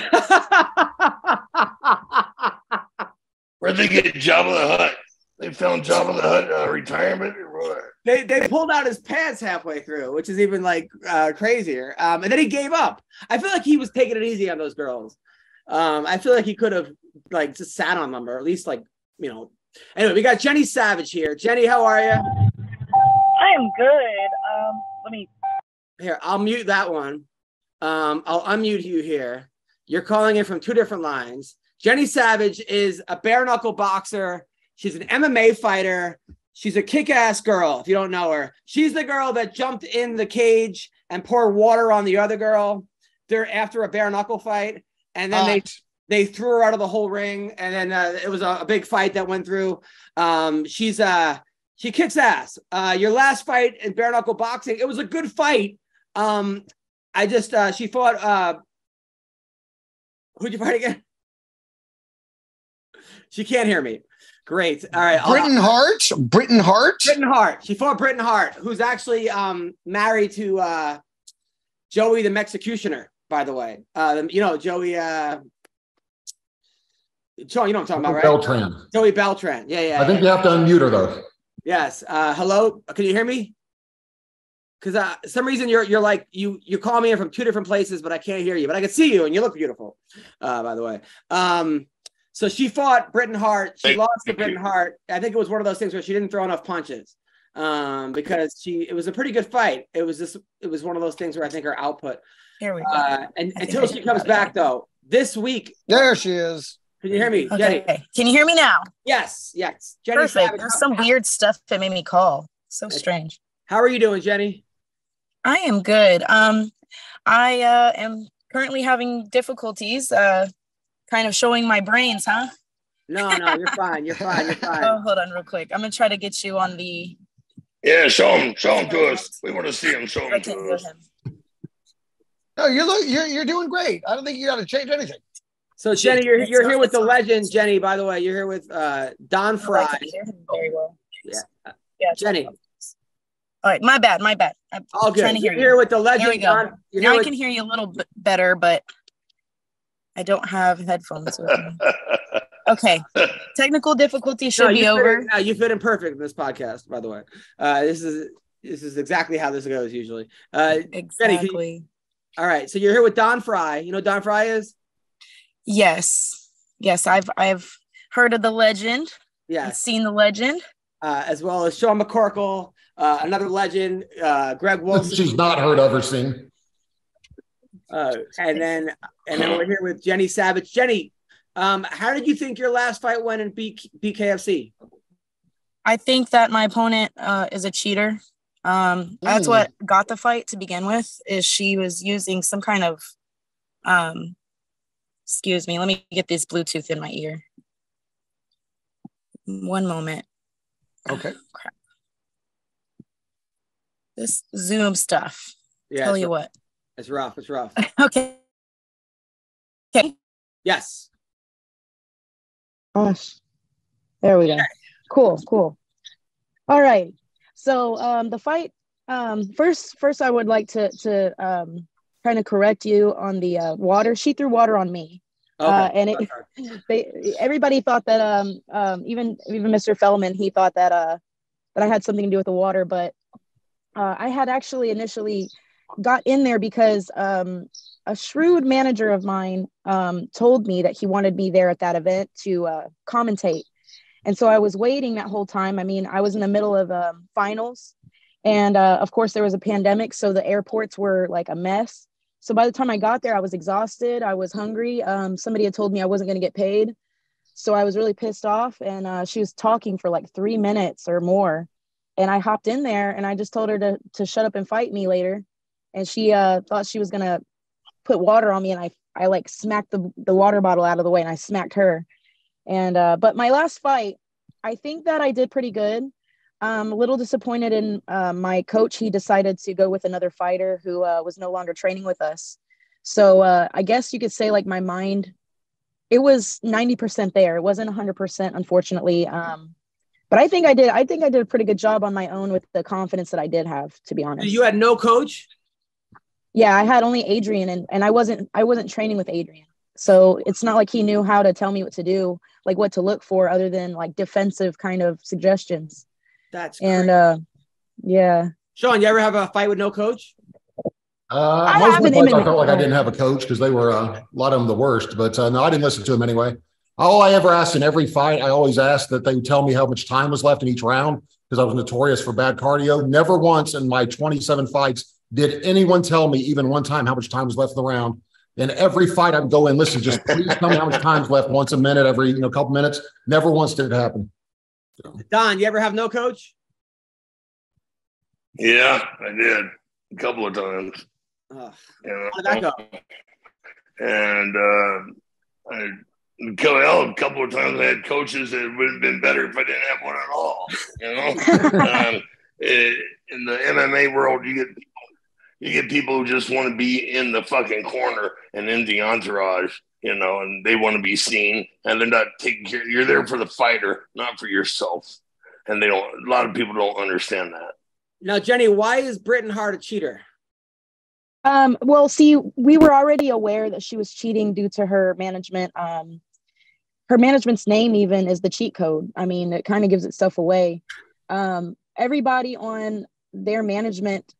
[SPEAKER 8] Where'd they get Jabba the Hutt? They found Jabba the Hutt retirement or what?
[SPEAKER 6] They pulled out his pants halfway through, which is even like crazier. And then he gave up. I feel like he was taking it easy on those girls. I feel like he could have like just sat on them, or at least like, you know. Anyway, we got Jenny Savage here. Jenny, how are you?
[SPEAKER 14] I am good. Let me.
[SPEAKER 6] Here, I'll mute that one. I'll unmute you here. You're calling in from 2 different lines. Jenny Savage is a bare knuckle boxer. She's an MMA fighter. She's a kick-ass girl, if you don't know her. She's the girl that jumped in the cage and poured water on the other girl after a bare knuckle fight. And then they threw her out of the whole ring. And then it was a big fight that went through. She kicks ass. Your last fight in bare knuckle boxing, it was a good fight. She fought, who'd you fight again? She can't hear me. Great. All right.
[SPEAKER 7] Britain Hart. She
[SPEAKER 6] fought Britain Hart, who's actually married to Joey the Mexicutioner, by the way. You know, Joey. Joe, you know what I'm talking about, right?
[SPEAKER 2] Beltran.
[SPEAKER 6] Joey Beltran. Yeah.
[SPEAKER 2] I think you have to unmute her though.
[SPEAKER 6] Yes. Hello. Can you hear me? Because some reason you're like you call me in from 2 different places, but I can't hear you. But I can see you, and you look beautiful. By the way. So she fought Britain Hart. She lost to Britain Hart. I think it was one of those things where she didn't throw enough punches because it was a pretty good fight. It was one of those things where I think her output.
[SPEAKER 14] Here we go.
[SPEAKER 6] And until she comes back, though, this week.
[SPEAKER 7] There she is.
[SPEAKER 6] Can you hear me,
[SPEAKER 14] okay.
[SPEAKER 6] Jenny?
[SPEAKER 14] Can you hear me now?
[SPEAKER 6] Yes. Jenny
[SPEAKER 14] Perfect.
[SPEAKER 6] Savage,
[SPEAKER 14] There's some weird stuff that made me call. So strange.
[SPEAKER 6] How are you doing, Jenny?
[SPEAKER 14] I am good. I am currently having difficulties kind of showing my brains, huh?
[SPEAKER 6] No, you're fine. You're fine.
[SPEAKER 14] Oh, hold on real quick. I'm going to try to get you on the...
[SPEAKER 8] Yeah, show him to us. We want to see him. Show him to us.
[SPEAKER 7] No, you're doing great. I don't think you got to change anything.
[SPEAKER 6] So, Jenny, you're here with the legend, Jenny, by the way. You're here with Don Fry.
[SPEAKER 14] I can hear him very well.
[SPEAKER 6] Yeah, Jenny.
[SPEAKER 14] All right, my bad. I'm
[SPEAKER 6] all good.
[SPEAKER 14] Trying to hear
[SPEAKER 6] you're here with the legend.
[SPEAKER 14] There we go. Now I can hear you a little bit better, but I don't have headphones with me. Okay. Technical difficulty should be over.
[SPEAKER 6] You fit in perfect in this podcast, by the way. This is exactly how this goes usually.
[SPEAKER 14] Exactly.
[SPEAKER 6] Jenny, all right. So you're here with Don Fry. You know who Don Fry is?
[SPEAKER 14] Yes. I've heard of the legend.
[SPEAKER 6] Yeah.
[SPEAKER 14] Seen the legend.
[SPEAKER 6] As well as Sean McCorkle, another legend, Greg Wilson.
[SPEAKER 2] She's not heard of or seen.
[SPEAKER 6] And then we're here with Jenny Savage. Jenny, how did you think your last fight went in BKFC?
[SPEAKER 14] I think that my opponent is a cheater. That's what got the fight to begin with, is she was using some kind of excuse me, let me get this Bluetooth in my ear. One moment.
[SPEAKER 7] Okay.
[SPEAKER 14] Crap. This Zoom stuff.
[SPEAKER 6] Yeah,
[SPEAKER 14] tell you what.
[SPEAKER 6] It's rough.
[SPEAKER 14] Okay.
[SPEAKER 6] Yes.
[SPEAKER 14] gosh. There we go. Cool. All right. So the fight, first I would like to kind of correct you on the water. She threw water on me.
[SPEAKER 6] Okay.
[SPEAKER 14] And everybody thought that even Mr. Fellman, he thought that I had something to do with the water, but I had actually initially got in there because a shrewd manager of mine told me that he wanted me there at that event to commentate. And so I was waiting that whole time. I mean, I was in the middle of finals, and of course there was a pandemic, so the airports were like a mess. So by the time I got there, I was exhausted. I was hungry. Somebody had told me I wasn't going to get paid. So I was really pissed off, and she was talking for like 3 minutes or more. And I hopped in there and I just told her to shut up and fight me later. And she thought she was going to put water on me. And I like smacked the water bottle out of the way, and I smacked her. And but my last fight, I think that I did pretty good. A little disappointed in my coach. He decided to go with another fighter who was no longer training with us. So I guess you could say like my mind, it was 90% there. It wasn't 100%, unfortunately. But I think I did a pretty good job on my own with the confidence that I did have, to be honest.
[SPEAKER 6] You had no coach?
[SPEAKER 14] Yeah, I had only Adrian, and I wasn't training with Adrian. So it's not like he knew how to tell me what to do, like what to look for, other than like defensive kind of suggestions.
[SPEAKER 6] That's
[SPEAKER 14] and
[SPEAKER 6] crazy.
[SPEAKER 14] Yeah.
[SPEAKER 6] Sean, you ever have a fight with no coach?
[SPEAKER 2] Most of the fights I felt like I didn't have a coach because they were a lot of them the worst. But no, I didn't listen to them anyway. All I ever asked in every fight, I always asked that they would tell me how much time was left in each round because I was notorious for bad cardio. Never once in my 27 fights did anyone tell me even one time how much time was left in the round. In every fight, I would go in, listen, just please tell me how much time's left once a minute, every couple minutes. Never once did it happen.
[SPEAKER 6] Don, you ever have no coach?
[SPEAKER 8] Yeah, I did a couple of times.
[SPEAKER 6] How
[SPEAKER 8] did
[SPEAKER 6] that go?
[SPEAKER 8] And a couple of times I had coaches that would have been better if I didn't have one at all. In the MMA world, you get people who just want to be in the fucking corner and in the entourage, and they want to be seen, and they're not taking care. You're there for the fighter, not for yourself, and a lot of people don't understand that.
[SPEAKER 6] Now, Jenny, why is Britain Hart a cheater?
[SPEAKER 14] Well, see, we were already aware that she was cheating due to her management. Her management's name even is the cheat code. I mean, it kind of gives itself away. Everybody on their management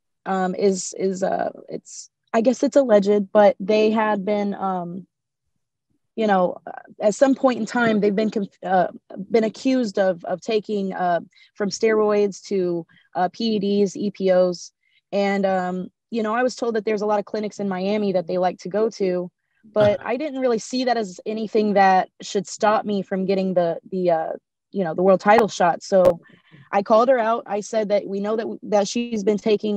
[SPEAKER 14] I guess it's alleged, but they had been, at some point in time, they've been accused of taking from steroids to PEDs, EPOs. And, I was told that there's a lot of clinics in Miami that they like to go to, but I didn't really see that as anything that should stop me from getting the world title shot. So I called her out. I said that we know that she's been taking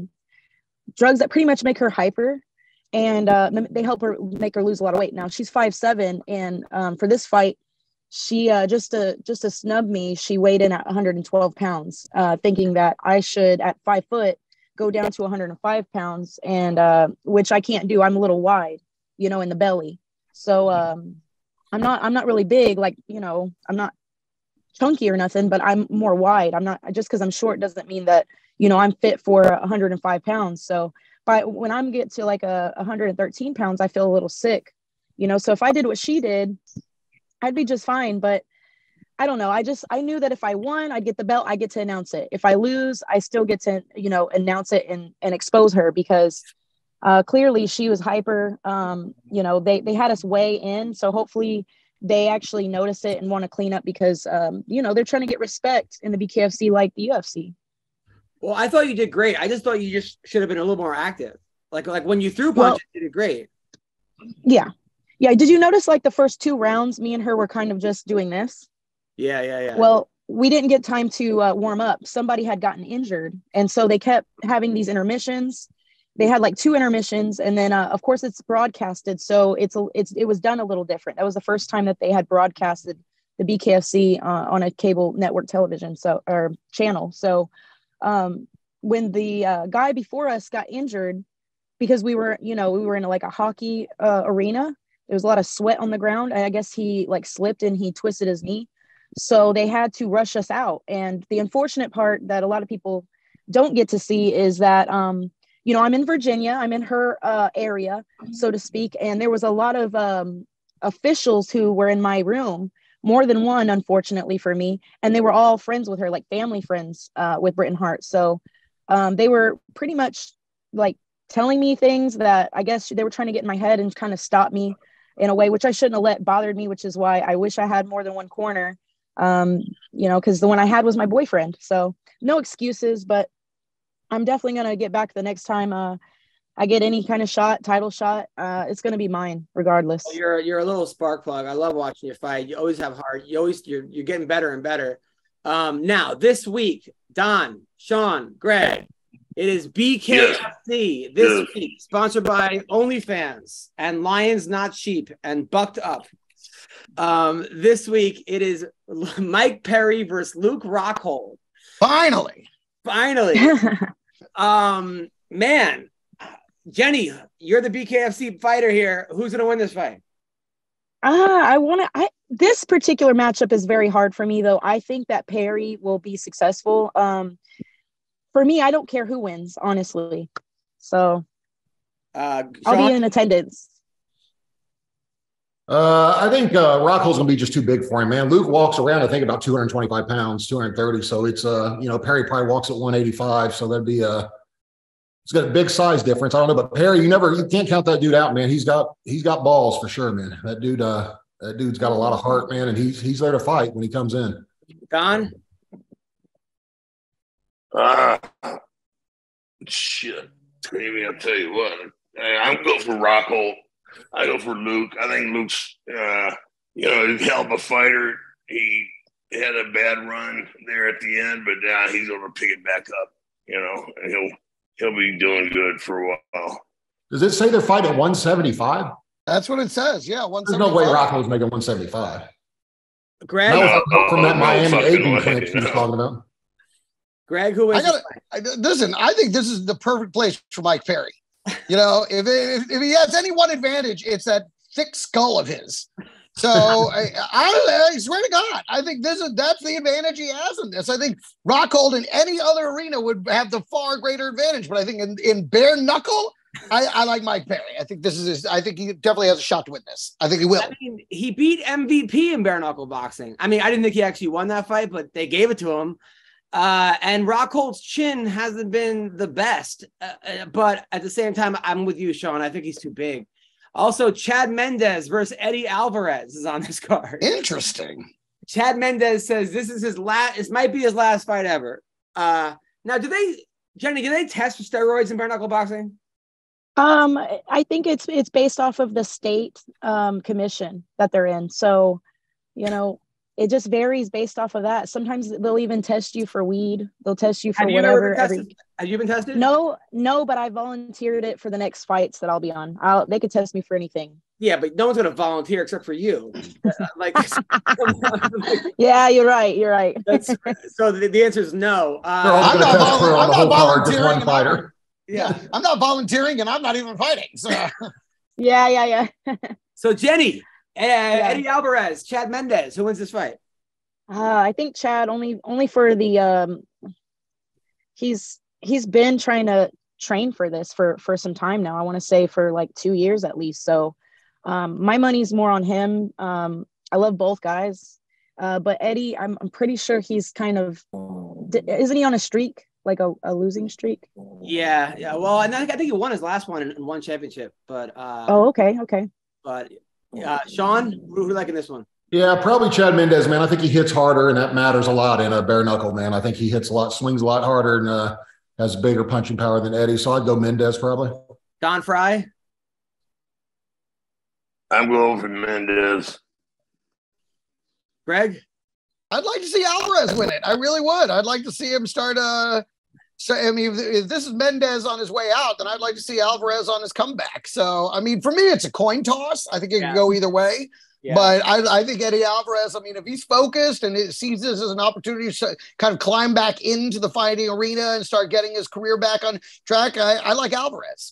[SPEAKER 14] drugs that pretty much make her hyper, and they help her make her lose a lot of weight. Now she's 5'7", and for this fight, she just to snub me, she weighed in at 112 pounds, thinking that I should at 5 foot go down to 105 pounds, and which I can't do. I'm a little wide, in the belly. So I'm not really big, like, I'm not chunky or nothing, but I'm more wide. I'm not, just because I'm short doesn't mean that, I'm fit for 105 pounds. So when I'm get to like 113 pounds, I feel a little sick, so if I did what she did, I'd be just fine. But I don't know. I knew that if I won, I'd get the belt. I get to announce it. If I lose, I still get to, announce it and expose her, because clearly she was hyper. They had us weigh in. So hopefully they actually notice it and want to clean up, because, they're trying to get respect in the BKFC like the UFC.
[SPEAKER 6] Well, I thought you did great. I just thought you just should have been a little more active. Like when you threw punches, you did great.
[SPEAKER 14] Yeah. Yeah. Did you notice like the first 2 rounds, me and her were kind of just doing this?
[SPEAKER 6] Yeah.
[SPEAKER 14] Well, we didn't get time to warm up. Somebody had gotten injured. And so they kept having these intermissions. They had like 2 intermissions. And then, of course, it's broadcasted. So it was done a little different. That was the first time that they had broadcasted the BKFC on a cable network television or channel. So when the guy before us got injured, because we were in like a hockey arena, there was a lot of sweat on the ground. I guess he like slipped and he twisted his knee. So they had to rush us out. And the unfortunate part that a lot of people don't get to see is that, you know, I'm in Virginia, I'm in her area, so to speak. And there was a lot of officials who were in my room, more than one, unfortunately for me. And they were all friends with her, like family friends with Britain Hart. So they were pretty much like telling me things that I guess they were trying to get in my head and kind of stop me in a way, which I shouldn't have let bothered me, which is why I wish I had more than one corner. You know, because the one I had was my boyfriend. So no excuses, but I'm definitely going to get back the next time I get any kind of shot, title shot. It's going to be mine regardless.
[SPEAKER 6] You're a little spark plug. I love watching you fight. You always have heart. You're getting better and better. Now this week, Don, Sean, Greg, it is BKFC this week, sponsored by OnlyFans and Lions Not Cheap and Bucked Up. This week it is Mike Perry versus Luke Rockhold.
[SPEAKER 7] Finally.
[SPEAKER 6] Man, Jenny, you're the BKFC fighter here. Who's gonna win this fight?
[SPEAKER 14] This particular matchup is very hard for me, though. I think that Perry will be successful. For me, I don't care who wins, honestly. So I'll be in attendance.
[SPEAKER 2] I think Rockhold's gonna be just too big for him, man. Luke walks around, I think, about 225 pounds, 230. So it's you know, Perry probably walks at 185. So that'd be it's got a big size difference. I don't know, but Perry, you can't count that dude out, man. He's got balls for sure, man. That dude's got a lot of heart, man, and he's there to fight when he comes in.
[SPEAKER 6] Don?
[SPEAKER 8] Shit. Maybe I'll tell you what. I'm going for Rockhold. I go for Luke. I think Luke's, you know, he's a hell of a fighter. He had a bad run there at the end, but now he's going to pick it back up, you know, and he'll be doing good for a while.
[SPEAKER 2] Does it say they're fighting at 175?
[SPEAKER 7] That's what it says. Yeah, 175.
[SPEAKER 2] There's no way Rockhold's making 175.
[SPEAKER 6] Greg?
[SPEAKER 2] From that Miami agent clinic he was talking about.
[SPEAKER 6] Greg, who is
[SPEAKER 7] listen, I think this is the perfect place for Mike Perry. You know, if he has any one advantage, it's that thick skull of his. So I swear to God, I think that's the advantage he has in this. I think Rockhold in any other arena would have the far greater advantage, but I think in bare knuckle, I like Mike Perry. I think I think he definitely has a shot to win this. I think he will.
[SPEAKER 6] I mean, he beat MVP in bare knuckle boxing. I mean, I didn't think he actually won that fight, but they gave it to him. And Rockhold's chin hasn't been the best, but at the same time, I'm with you, Sean. I think he's too big. Also, Chad Mendes versus Eddie Alvarez is on this card.
[SPEAKER 7] Interesting.
[SPEAKER 6] Chad Mendes says this is his last. This might be his last fight ever. Now, Jenny? Do they test for steroids in bare knuckle boxing?
[SPEAKER 14] I think it's based off of the state commission that they're in. So, you know, it just varies based off of that. Sometimes they'll even test you for weed. They'll test you for whatever.
[SPEAKER 6] Have you been tested?
[SPEAKER 14] No, but I volunteered it for the next fights that I'll be on. They could test me for anything.
[SPEAKER 6] Yeah, but no one's going to volunteer except for you.
[SPEAKER 14] Yeah, you're right.
[SPEAKER 6] So the answer is no.
[SPEAKER 7] I'm not volunteering.
[SPEAKER 6] Yeah,
[SPEAKER 7] I'm not volunteering, and I'm not even fighting. So.
[SPEAKER 14] Yeah.
[SPEAKER 6] So Jenny. Eddie Alvarez, Chad Mendes. Who wins this fight?
[SPEAKER 14] I think Chad only for the he's been trying to train for this for some time now. I want to say for like 2 years at least. So my money's more on him. I love both guys, but Eddie, I'm pretty sure he's kind of isn't he on a streak, like a losing streak?
[SPEAKER 6] Yeah. Well, I think he won his last one in one championship, but
[SPEAKER 14] okay.
[SPEAKER 6] But. Sean, who you like in this one?
[SPEAKER 2] Yeah, probably Chad Mendes, man. I think he hits harder, and that matters a lot in a bare knuckle, man. I think he hits a lot, swings a lot harder, and has bigger punching power than Eddie. So I'd go Mendes probably.
[SPEAKER 6] Don Fry?
[SPEAKER 8] I'm going for Mendes.
[SPEAKER 6] Greg?
[SPEAKER 7] I'd like to see Alvarez win it. I really would. I'd like to see him start So, I mean, if this is Mendes on his way out, then I'd like to see Alvarez on his comeback. So, I mean, for me, it's a coin toss. I think it can go either way. Yeah. But I think Eddie Alvarez, I mean, if he's focused and sees this as an opportunity to kind of climb back into the fighting arena and start getting his career back on track, I like Alvarez.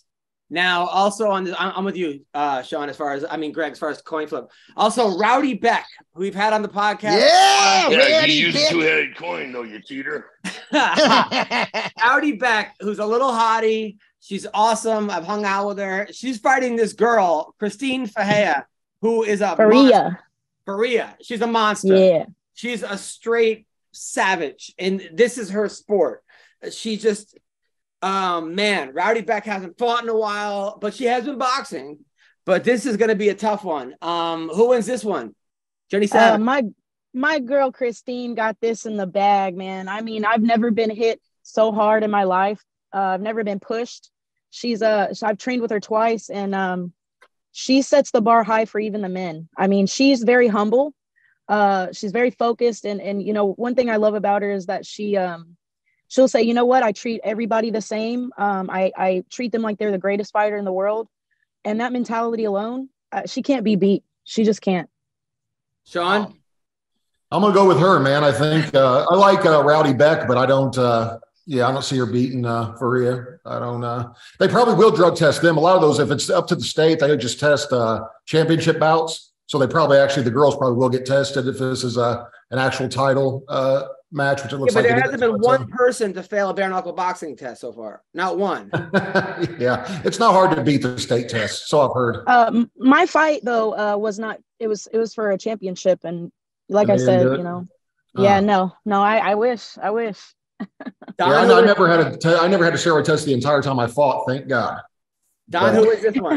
[SPEAKER 6] Now, also on this, I'm with you, Sean, Greg, as far as coin flip. Also, Rowdy Beck, who we've had on the podcast.
[SPEAKER 8] Yeah, you use a two-headed coin, though, you cheater.
[SPEAKER 6] Rowdy Beck, who's a little hottie. She's awesome. I've hung out with her. She's fighting this girl, Christine Fahea, who is a Faria. She's a monster.
[SPEAKER 14] Yeah.
[SPEAKER 6] She's a straight savage, and this is her sport. She just... man, Rowdy Beck hasn't fought in a while, but she has been boxing. But this is going to be a tough one. Who wins this one? Jenny Savage.
[SPEAKER 14] My girl Christine got this in the bag, man. I mean, I've never been hit so hard in my life. I've never been pushed. I've trained with her twice, and she sets the bar high for even the men. I mean, she's very humble. She's very focused, and you know, one thing I love about her is that she'll say, you know what, I treat everybody the same. I treat them like they're the greatest fighter in the world. And that mentality alone, she can't be beat. She just can't.
[SPEAKER 6] Sean?
[SPEAKER 2] I'm going to go with her, man. I think I like Rowdy Beck, but I don't see her beating Faria. I don't they probably will drug test them. A lot of those, if it's up to the state, they just test championship bouts. So the girls probably will get tested if this is an actual title match, which it looks like.
[SPEAKER 6] But there hasn't been one person to fail a bare knuckle boxing test so far. Not one.
[SPEAKER 2] Yeah, it's not hard to beat the state test. So I've heard.
[SPEAKER 14] My fight though was not. It was for a championship, and like I said, you know, no. I wish.
[SPEAKER 2] I never had a steroid test the entire time I fought. Thank God.
[SPEAKER 6] Don, who is this one?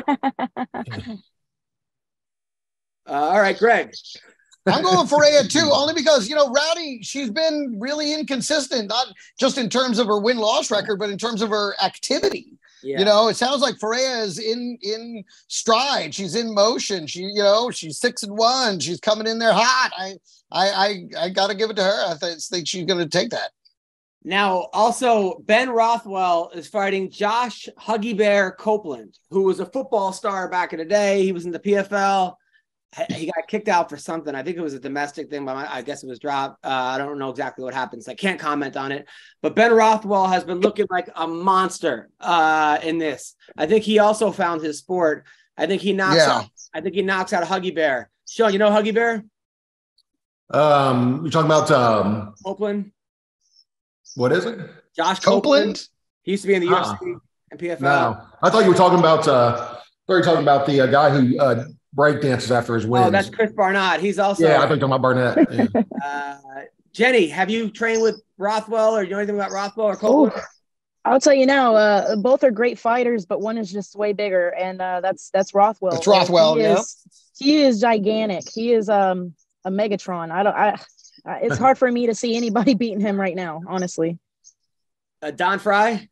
[SPEAKER 6] All right, Greg.
[SPEAKER 7] I'm going for Faria too, only because, you know, Rowdy, she's been really inconsistent, not just in terms of her win-loss record, but in terms of her activity. Yeah. You know, it sounds like Faria is in stride. She's in motion. She's 6-1. She's coming in there hot. I got to give it to her. I think she's going to take that.
[SPEAKER 6] Now, also, Ben Rothwell is fighting Josh Huggy Bear Copeland, who was a football star back in the day. He was in the PFL. He got kicked out for something. I think it was a domestic thing, but I guess it was dropped. I don't know exactly what happened, so I can't comment on it. But Ben Rothwell has been looking like a monster in this. I think he also found his sport. I think he knocks out Huggy Bear. Sean, you know Huggy Bear?
[SPEAKER 2] You're talking about
[SPEAKER 6] Copeland.
[SPEAKER 2] What is it?
[SPEAKER 6] Josh Copeland. He used to be in the UFC and PFL.
[SPEAKER 2] No, I thought you were talking about. The guy who break dances after his wins.
[SPEAKER 6] Oh, that's Chris Barnett. He's also.
[SPEAKER 2] Yeah, I think talking about Barnett. Yeah.
[SPEAKER 6] Jenny, have you trained with Rothwell, or do you know anything about Rothwell or Copeland?
[SPEAKER 14] I'll tell you now. Both are great fighters, but one is just way bigger, and that's Rothwell.
[SPEAKER 7] It's Rothwell.
[SPEAKER 14] He is gigantic. He is a Megatron. It's hard for me to see anybody beating him right now, honestly.
[SPEAKER 6] Don Fry?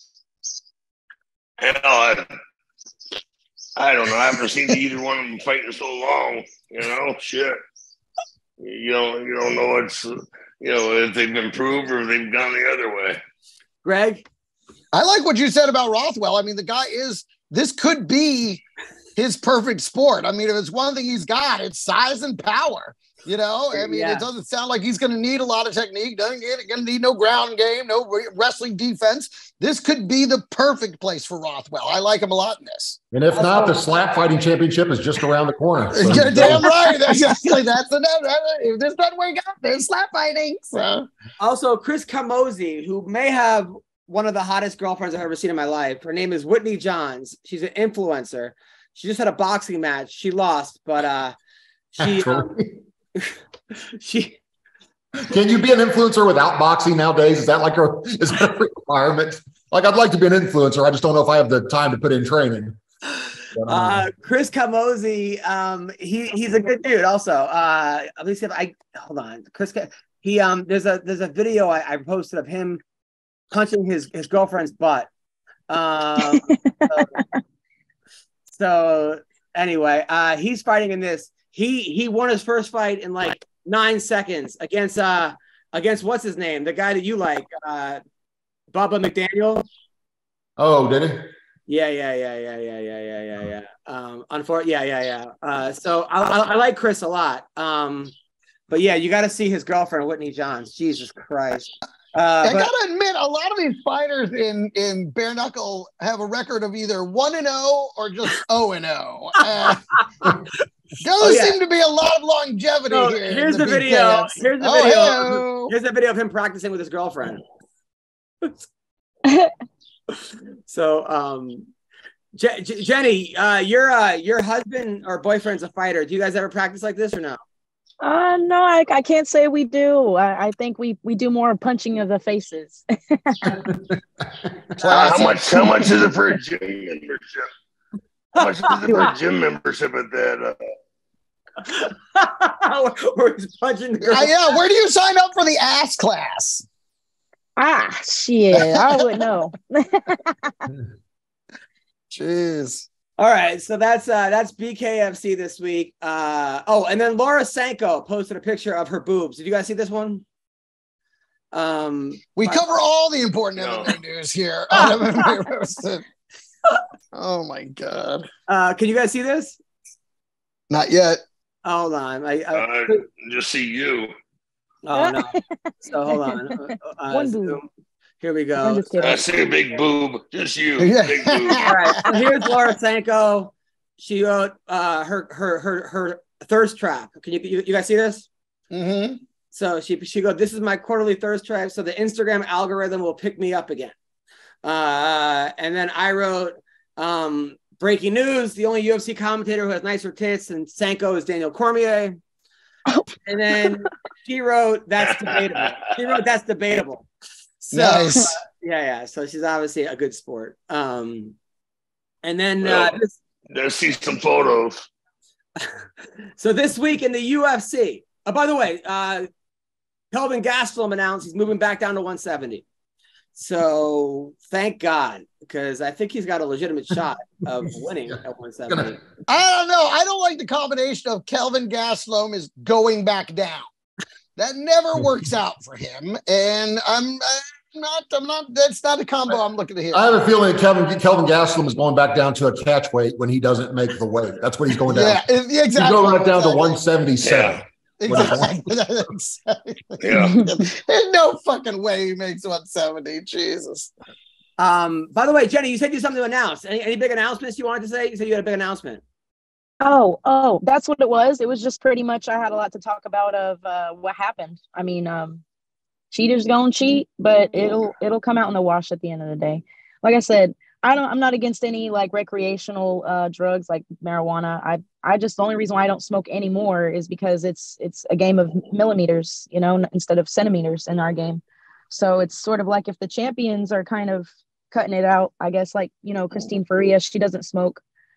[SPEAKER 8] Hell, I don't know. I haven't seen either one of them fight in so long. You know, shit. You don't know what's if they've improved or if they've gone the other way.
[SPEAKER 6] Greg?
[SPEAKER 7] I like what you said about Rothwell. I mean, the guy this could be his perfect sport. I mean, if it's one thing he's got, it's size and power. You know, I mean, It doesn't sound like he's going to need a lot of technique. Going to need no ground game, no wrestling defense. This could be the perfect place for Rothwell. I like him a lot in this.
[SPEAKER 2] And if not, the slap fighting championship is just around the corner. So.
[SPEAKER 7] You're damn right. Exactly. That's another. If this doesn't work out, there's slap fighting. So.
[SPEAKER 6] Also, Chris Camozzi, who may have one of the hottest girlfriends I've ever seen in my life. Her name is Whitney Johns. She's an influencer. She just had a boxing match. She lost, but she.
[SPEAKER 2] Can you be an influencer without boxing nowadays? Is that a requirement? Like, I'd like to be an influencer. I just don't know if I have the time to put in training.
[SPEAKER 6] Chris Camozzi, he's a good dude. Also, at least hold on, Chris. There's a video I posted of him punching his girlfriend's butt. So anyway, he's fighting in this. He won his first fight in like 9 seconds against what's his name? The guy that you like, Bubba McDaniel.
[SPEAKER 2] Oh, did he?
[SPEAKER 6] Yeah. So I like Chris a lot. But yeah, you got to see his girlfriend, Whitney Johns. Jesus Christ.
[SPEAKER 7] I gotta admit, a lot of these fighters in bare knuckle have a record of either 1-0 or just 0-0. Doesn't seem to be a lot of longevity here.
[SPEAKER 6] Here's the video. Here's the video. Here's the video of him practicing with his girlfriend. So, Jenny, your husband or boyfriend's a fighter. Do you guys ever practice like this or no?
[SPEAKER 14] No, I can't say we do. I think we do more punching of the faces.
[SPEAKER 8] How much is it for a gym membership? How much is it for a gym membership at that?
[SPEAKER 6] Where he's punching the girl.
[SPEAKER 7] Yeah, where do you sign up for the ass class?
[SPEAKER 14] Shit, I would know.
[SPEAKER 7] Jeez.
[SPEAKER 6] All right, so that's BKFC this week. And then Laura Sanko posted a picture of her boobs. Did you guys see this one?
[SPEAKER 7] We cover all the important MMA news here. Oh my god.
[SPEAKER 6] Can you guys see this?
[SPEAKER 7] Not yet.
[SPEAKER 6] Hold on.
[SPEAKER 8] I just see you.
[SPEAKER 6] Oh no. So hold on.
[SPEAKER 14] One boob.
[SPEAKER 6] Here we go.
[SPEAKER 8] I see a big boob. Just you.
[SPEAKER 7] Yeah.
[SPEAKER 8] Big boob.
[SPEAKER 6] All right. So here's Laura Sanko. She wrote her thirst trap. Can you guys see this?
[SPEAKER 7] Mm-hmm.
[SPEAKER 6] So she goes, "This is my quarterly thirst trap. So the Instagram algorithm will pick me up again." And then I wrote, breaking news: the only UFC commentator who has nicer tits than Sanko is Daniel Cormier. And then she wrote, "That's debatable." So,
[SPEAKER 7] nice.
[SPEAKER 6] Yeah. So she's obviously a good sport. And then
[SPEAKER 8] let's see some photos.
[SPEAKER 6] So this week in the UFC. By the way, Kelvin Gastelum announced he's moving back down to 170. So thank God, because I think he's got a legitimate shot of winning at 170.
[SPEAKER 7] I don't know. I don't like the combination of Kelvin Gastelum is going back down. That never works out for him, and I'm not. That's not a combo I'm looking to hit.
[SPEAKER 2] I have a feeling Kelvin Gastelum is going back down to a catch weight when he doesn't make the weight. That's what he's going down.
[SPEAKER 7] Yeah, exactly.
[SPEAKER 2] He's going back down to 177.
[SPEAKER 7] Exactly.
[SPEAKER 8] Yeah.
[SPEAKER 7] There's no fucking way he makes 170. Jesus.
[SPEAKER 6] By the way, Jenny, you said you had something to announce. Any big announcements you wanted to say? You said you had a big announcement.
[SPEAKER 14] Oh, that's what it was. It was just pretty much I had a lot to talk about of what happened. I mean, cheaters gonna cheat, but it'll come out in the wash at the end of the day. Like I said, I'm not against any like recreational drugs like marijuana. I just, the only reason why I don't smoke anymore is because it's a game of millimeters, instead of centimeters in our game. So it's sort of like if the champions are kind of cutting it out, I guess, like, Christine Faria, she doesn't smoke.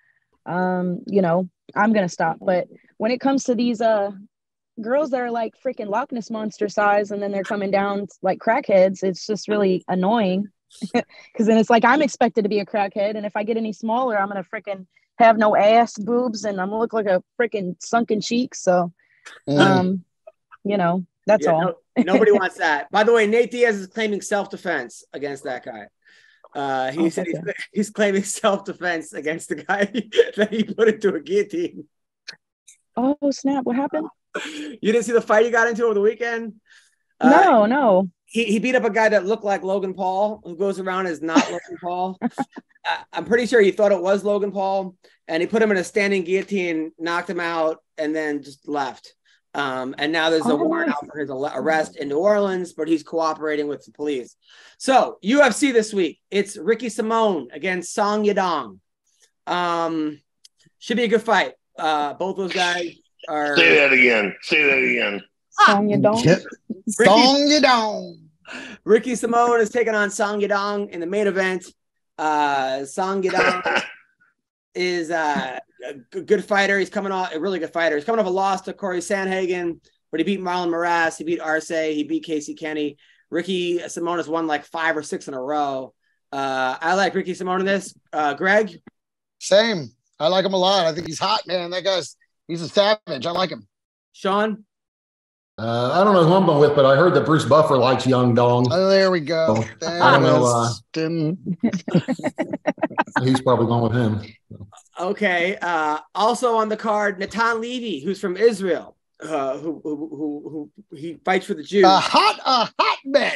[SPEAKER 14] I'm going to stop. But when it comes to these girls that are like freaking Loch Ness monster size and then they're coming down like crackheads, it's just really annoying. Because then it's like I'm expected to be a crackhead. And if I get any smaller, I'm going to freaking have no ass, boobs, and I'm going to look like a freaking sunken cheek. So, that's all.
[SPEAKER 6] Nobody wants that. By the way, Nate Diaz is claiming self-defense against that guy. He said he's claiming self-defense against the guy that he put into a guillotine.
[SPEAKER 14] Oh, snap. What happened?
[SPEAKER 6] You didn't see the fight he got into over the weekend?
[SPEAKER 14] No.
[SPEAKER 6] He beat up a guy that looked like Logan Paul, who goes around as not Logan Paul. I'm pretty sure he thought it was Logan Paul, and he put him in a standing guillotine, knocked him out, and then just left. And now there's a warrant out for his arrest in New Orleans, but he's cooperating with the police. So UFC this week, it's Ricky Simone against Song Yadong. Should be a good fight. Both those guys are.
[SPEAKER 8] Say that again.
[SPEAKER 14] Song Yadong.
[SPEAKER 7] Song Yadong.
[SPEAKER 6] Ricky Simone is taking on Song Yadong in the main event. Song Yadong is a good fighter. He's coming off a really good fighter. He's coming off a loss to Corey Sandhagen, but he beat Marlon Moraes. He beat Arce. He beat Casey Kenny. Ricky Simone has won like 5 or 6 in a row. I like Ricky Simone in this. Greg?
[SPEAKER 7] Same. I like him a lot. I think he's hot, man. He's a savage. I like him.
[SPEAKER 6] Sean?
[SPEAKER 2] I don't know who I'm going with, but I heard that Bruce Buffer likes Young Dong.
[SPEAKER 7] Oh, there we go.
[SPEAKER 2] So, I don't know. He's probably going with him.
[SPEAKER 6] Okay. Also on the card, Natan Levy, who's from Israel, who he fights for the Jews.
[SPEAKER 7] A hotbed.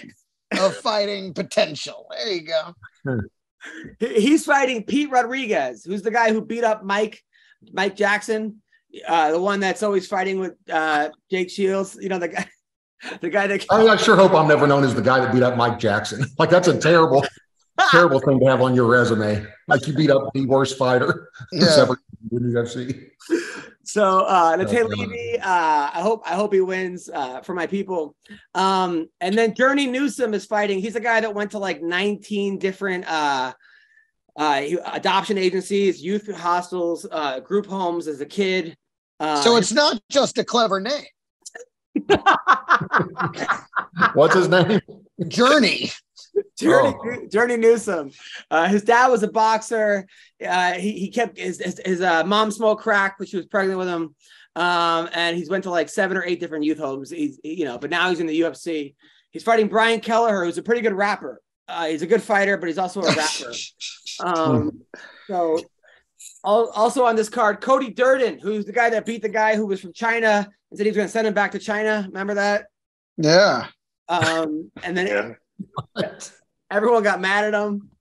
[SPEAKER 7] of fighting potential. There you go.
[SPEAKER 6] He's fighting Pete Rodriguez, who's the guy who beat up Mike Jackson, the one that's always fighting with Jake Shields. You know, the guy that.
[SPEAKER 2] I sure hope I'm never known as the guy that beat up Mike Jackson. Like, that's a terrible thing to have on your resume. Like, you beat up the worst fighter who's ever in the UFC.
[SPEAKER 6] So Nate Levy, I hope he wins for my people. And then Journey Newsom is fighting. He's a guy that went to like 19 different adoption agencies, youth hostels, group homes as a kid.
[SPEAKER 7] So it's not just a clever name.
[SPEAKER 2] What's his name?
[SPEAKER 7] Journey.
[SPEAKER 6] Journey Newsom. His dad was a boxer. He kept his mom smoked crack when she was pregnant with him, and he's went to like 7 or 8 different youth homes. But now he's in the UFC. He's fighting Brian Kelleher, who's a pretty good rapper. He's a good fighter, but he's also a rapper. So also on this card, Cody Durden, who's the guy that beat the guy who was from China and said he was going to send him back to China. Remember that?
[SPEAKER 7] Yeah.
[SPEAKER 6] And then everyone got mad at him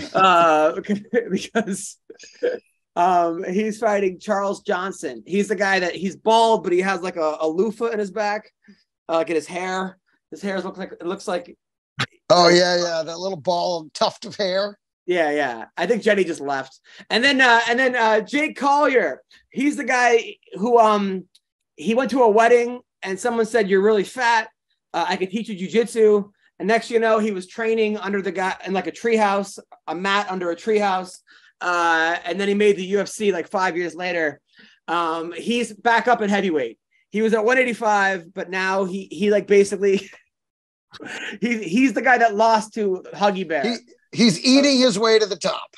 [SPEAKER 6] because he's fighting Charles Johnson. He's the guy that he's bald, but he has like a loofah in his back, like in his hair. His hair looks like.
[SPEAKER 7] Oh yeah, that little ball tuft of hair.
[SPEAKER 6] Yeah. I think Jenny just left. And then Jake Collier. He's the guy who he went to a wedding and someone said, "You're really fat. I can teach you jiu-jitsu." And next you know, he was training under the guy in like a treehouse, a mat under a treehouse. And then he made the UFC like 5 years later. He's back up at heavyweight. He was at 185, but now he like basically he's the guy that lost to Huggy Bear.
[SPEAKER 7] He's eating his way to the top.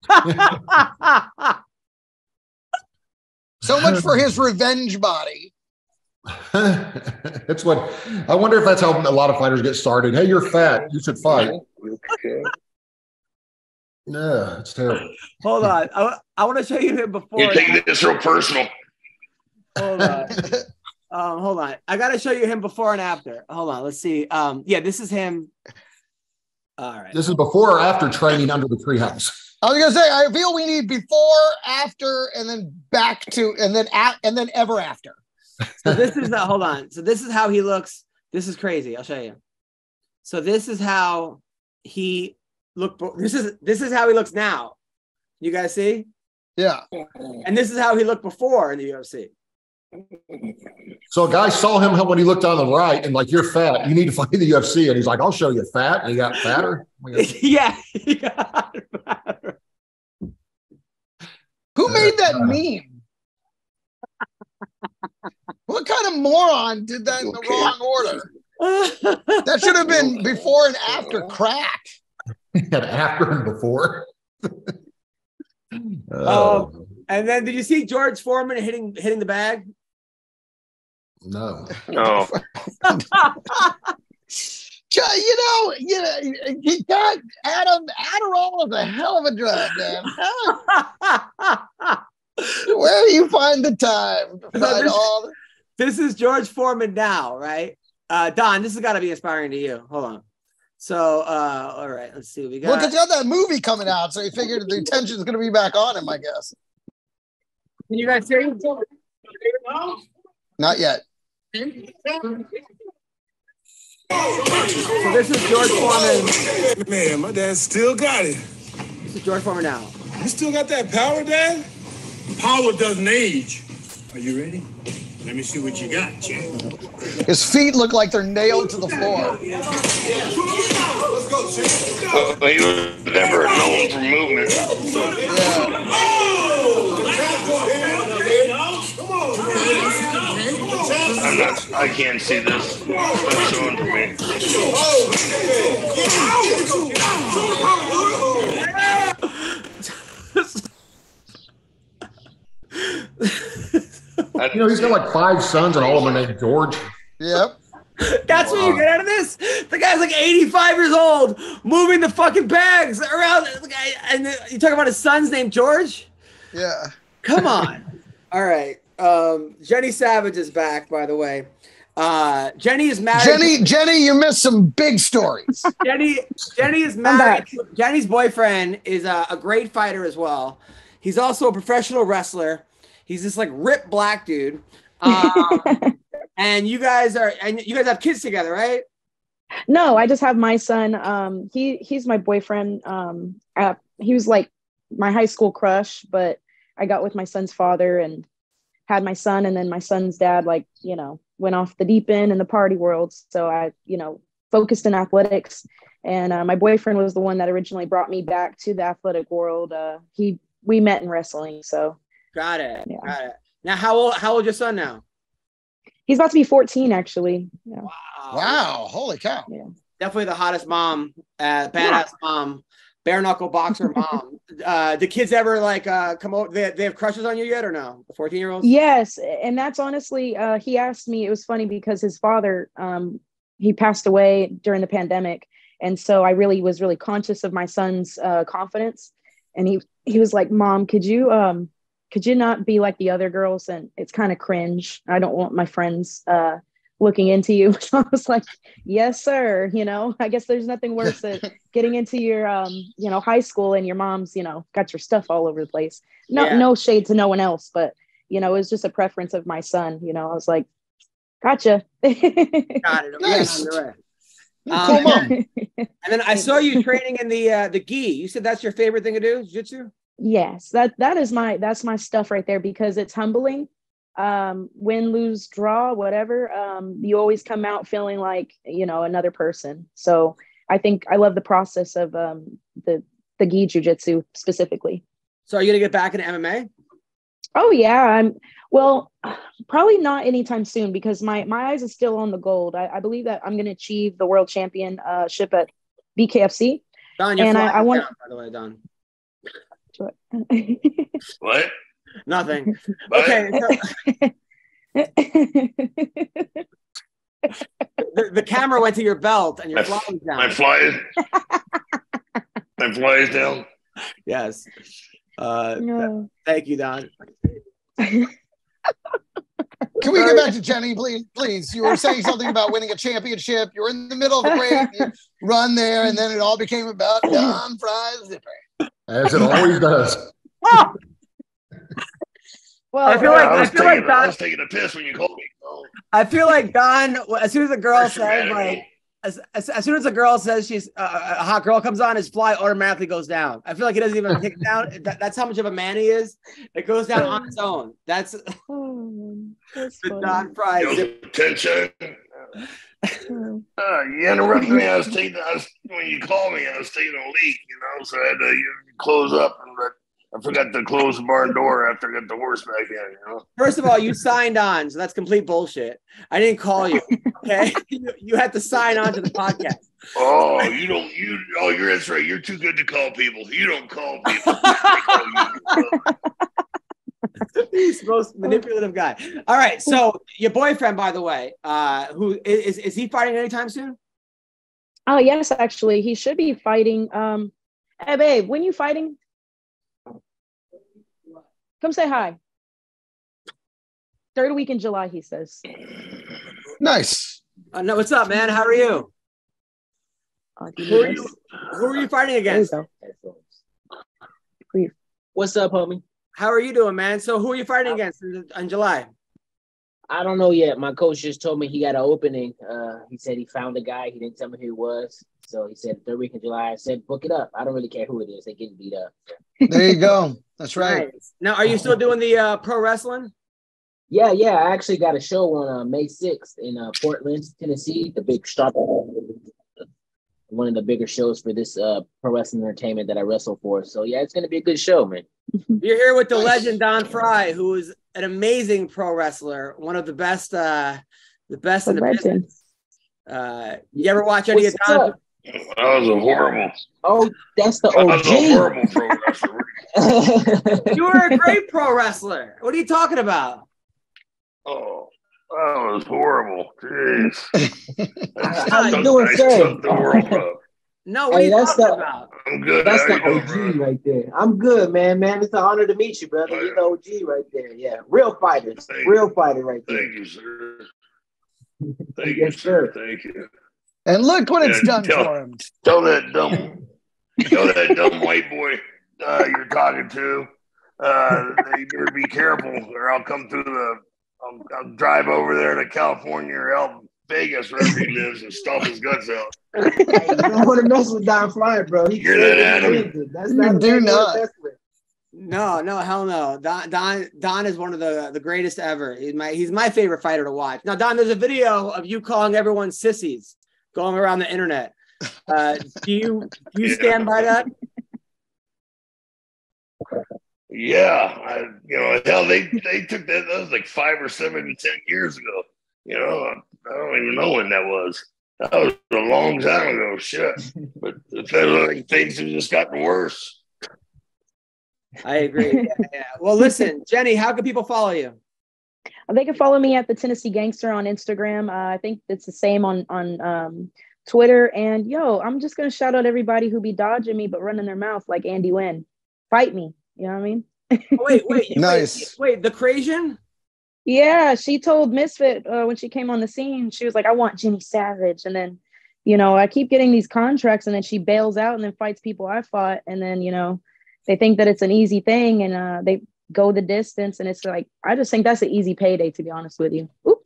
[SPEAKER 7] So much for his revenge body.
[SPEAKER 2] It's what I wonder if that's how a lot of fighters get started. Hey, you're fat. You should fight. Yeah, it's terrible.
[SPEAKER 6] Hold on. I want to show you him before.
[SPEAKER 8] You take this real personal.
[SPEAKER 6] Hold on. Hold on. I got to show you him before and after. Hold on. Let's see. Yeah, this is him. All right.
[SPEAKER 2] This is before or after training under the treehouse.
[SPEAKER 7] I was gonna say, I feel we need before, after, and then back to, and then ever after.
[SPEAKER 6] So this is hold on. So this is how he looks. This is crazy. I'll show you. So this is how he looked. This is how he looks now. You guys see?
[SPEAKER 7] Yeah.
[SPEAKER 6] And this is how he looked before in the UFC.
[SPEAKER 2] So a guy saw him when he looked on the right and like, "You're fat. You need to fight in the UFC." And he's like, "I'll show you fat." And he got fatter.
[SPEAKER 6] Yeah, he got fatter.
[SPEAKER 7] Who made that meme? What kind of moron did that in the wrong order? That should have been before and after crack.
[SPEAKER 2] After and before.
[SPEAKER 6] And then did you see George Foreman hitting the bag?
[SPEAKER 2] No.
[SPEAKER 8] No.
[SPEAKER 7] He got Adderall is a hell of a drug, man. Where do you find the time to find all
[SPEAKER 6] this is George Foreman now, right? Don, this has got to be inspiring to you. Hold on. So, all right, let's see what we got.
[SPEAKER 7] Well, because you have that movie coming out, so he figured the attention's going to be back on him, I guess.
[SPEAKER 6] Can you guys see?
[SPEAKER 7] Not yet.
[SPEAKER 6] So this is George Foreman.
[SPEAKER 15] Man, my dad still got it.
[SPEAKER 6] This is George Foreman now.
[SPEAKER 15] You still got that power, Dad? Power doesn't age. Are you ready? Let me see what you got, Jack.
[SPEAKER 7] His feet look like they're nailed to the floor.
[SPEAKER 15] Let's go, Jack.
[SPEAKER 8] He was never known for movement. I can't see this. That's showing for me.
[SPEAKER 2] He's got like 5 sons and all of them are named George.
[SPEAKER 7] Yep.
[SPEAKER 6] That's what you get out of this. The guy's like 85 years old, moving the fucking bags around. And you talk about his son's name, George?
[SPEAKER 7] Yeah.
[SPEAKER 6] Come on. All right. Jenny Savage is back, by the way. Jenny is married.
[SPEAKER 7] Jenny, you missed some big stories.
[SPEAKER 6] Jenny is married. Jenny's boyfriend is a great fighter as well. He's also a professional wrestler. He's this like ripped black dude. And you guys have kids together, right?
[SPEAKER 14] No, I just have my son. He's my boyfriend. He was like my high school crush, but I got with my son's father and had my son, and then my son's dad, like, went off the deep end in the party world. So I, focused in athletics, and my boyfriend was the one that originally brought me back to the athletic world. We met in wrestling. So
[SPEAKER 6] got it.
[SPEAKER 14] Yeah.
[SPEAKER 6] Got it. Now, how old your son now?
[SPEAKER 14] He's about to be 14, actually. Yeah.
[SPEAKER 7] Wow. Holy cow.
[SPEAKER 14] Yeah.
[SPEAKER 6] Definitely the hottest mom, badass mom, bare knuckle boxer mom. The kids ever like come over? They have crushes on you yet or no? The 14-year-olds?
[SPEAKER 14] Yes. And that's honestly, he asked me, it was funny because his father, he passed away during the pandemic. And so I was really conscious of my son's confidence. And he was like, Mom, could you not be like the other girls? And it's kind of cringe. I don't want my friends looking into you. So I was like, yes, sir. I guess there's nothing worse than getting into your, high school and your mom's, got your stuff all over the place. No shade to no one else, but, it was just a preference of my son. I was like, gotcha.
[SPEAKER 6] Got it.
[SPEAKER 7] Nice.
[SPEAKER 6] You're right.
[SPEAKER 7] Cool mom.
[SPEAKER 6] And then I saw you training in the gi. You said that's your favorite thing to do, jiu-jitsu?
[SPEAKER 14] Yes, that's my stuff right there, because it's humbling. Win, lose, draw, whatever. You always come out feeling like, another person. So I think I love the process of the gi jiu-jitsu specifically.
[SPEAKER 6] So are you gonna get back into MMA?
[SPEAKER 14] Oh yeah. Probably not anytime soon, because my eyes are still on the gold. I believe that I'm gonna achieve the world championship at BKFC.
[SPEAKER 6] Don, you're
[SPEAKER 14] and
[SPEAKER 6] flying
[SPEAKER 14] I want
[SPEAKER 6] down, by the way, Don.
[SPEAKER 8] What?
[SPEAKER 6] Nothing.
[SPEAKER 8] What?
[SPEAKER 6] Okay. The camera went to your belt and your fly is down.
[SPEAKER 8] My fly is down.
[SPEAKER 6] Yes.
[SPEAKER 14] No.
[SPEAKER 6] Thank you, Don.
[SPEAKER 7] Can we get back to Jenny, please? Please. You were saying something about winning a championship. You were in the middle of a great run there, and then it all became about Don Frye Zipper.
[SPEAKER 2] As it always does.
[SPEAKER 14] Well,
[SPEAKER 6] I feel like Don.
[SPEAKER 8] I was taking a piss when you called me. Oh.
[SPEAKER 6] I feel like Don. As soon as a girl says like, as soon as a girl says she's a hot girl comes on, his fly automatically goes down. I feel like he doesn't even kick it down. That's how much of a man he is. It goes down on its own. That's the Don Frye.
[SPEAKER 8] Attention. You interrupted me. When you called me, I was taking a leak, so I had to close up, and I forgot to close the barn door after I got the horse back in,
[SPEAKER 6] First of all, you signed on, so that's complete bullshit. I didn't call you, okay? You had to sign on to the podcast.
[SPEAKER 8] Oh, that's right. You're too good to call people. You don't call people.
[SPEAKER 6] He's the most manipulative guy. All right, so your boyfriend, by the way, who is he fighting anytime soon?
[SPEAKER 14] Oh yes, actually, he should be fighting. Hey babe, when you fighting? Come say hi. Third week in July, he says.
[SPEAKER 7] Nice.
[SPEAKER 6] No, what's up, man? How are you? Who are you fighting against?
[SPEAKER 16] What's up, homie?
[SPEAKER 6] How are you doing, man? So who are you fighting against in July?
[SPEAKER 16] I don't know yet. My coach just told me he got an opening. He said he found a guy. He didn't tell me who it was. So he said third week in July. I said, book it up. I don't really care who it is. They getting beat up.
[SPEAKER 7] There you go. That's right.
[SPEAKER 6] Nice. Now, are you still doing the pro wrestling?
[SPEAKER 16] Yeah. I actually got a show on May 6th in Portland, Tennessee, the big start. One of the bigger shows for this pro wrestling entertainment that I wrestle for. So yeah, it's gonna be a good show, man.
[SPEAKER 6] You're here with the legend Don Frye, who is an amazing pro wrestler, one of the best in the business. You ever watch any of Don?
[SPEAKER 8] That was a horrible.
[SPEAKER 16] Oh, that's the OG.
[SPEAKER 8] That was a horrible pro wrestler.
[SPEAKER 6] You were a great pro wrestler. What are you talking about?
[SPEAKER 8] Oh, that was horrible. Jeez.
[SPEAKER 16] How you doing, sir?
[SPEAKER 8] The world up.
[SPEAKER 6] No, what are you talking about?
[SPEAKER 8] I'm good.
[SPEAKER 16] That's
[SPEAKER 8] How
[SPEAKER 16] the
[SPEAKER 8] you
[SPEAKER 16] OG
[SPEAKER 8] doing,
[SPEAKER 16] right there. I'm good, man. It's an honor to meet you, brother. You're the OG right there. Yeah, real fighter. Real fighter right there.
[SPEAKER 8] Thank you, sir. Thank you, sir. Thank you.
[SPEAKER 7] And look what it's done for him.
[SPEAKER 8] Tell that dumb white boy you're talking to, you better be careful, or I'll come through I'll drive over there to California or Vegas, wherever he lives, and stomp his guts out.
[SPEAKER 16] You don't want to mess with Don Fryer, bro. He
[SPEAKER 8] Hear that, Adam?
[SPEAKER 16] That's not
[SPEAKER 7] do not.
[SPEAKER 6] No, hell no. Don is one of the greatest ever. He's my favorite fighter to watch. Now, Don, there's a video of you calling everyone sissies going around the internet. Do you stand by that?
[SPEAKER 8] Yeah, hell, they took that. That was like 5 or 7 to 10 years ago. I don't even know when that was. That was a long time ago. Shit, but it feels like things have just gotten worse.
[SPEAKER 6] I agree. Yeah. Well, listen, Jenny, how can people follow you?
[SPEAKER 14] They can follow me at the Tennessee Gangster on Instagram. I think it's the same on Twitter. And I'm just gonna shout out everybody who be dodging me but running their mouth like Andy Wynn. Fight me. You know what I mean?
[SPEAKER 6] Wait,
[SPEAKER 7] nice.
[SPEAKER 6] Wait, the Crazian?
[SPEAKER 14] Yeah, she told Misfit when she came on the scene, she was like, I want Jimmy Savage. And then, I keep getting these contracts and then she bails out and then fights people I fought. And then, they think that it's an easy thing and they go the distance. And it's like, I just think that's an easy payday, to be honest with you. Oop.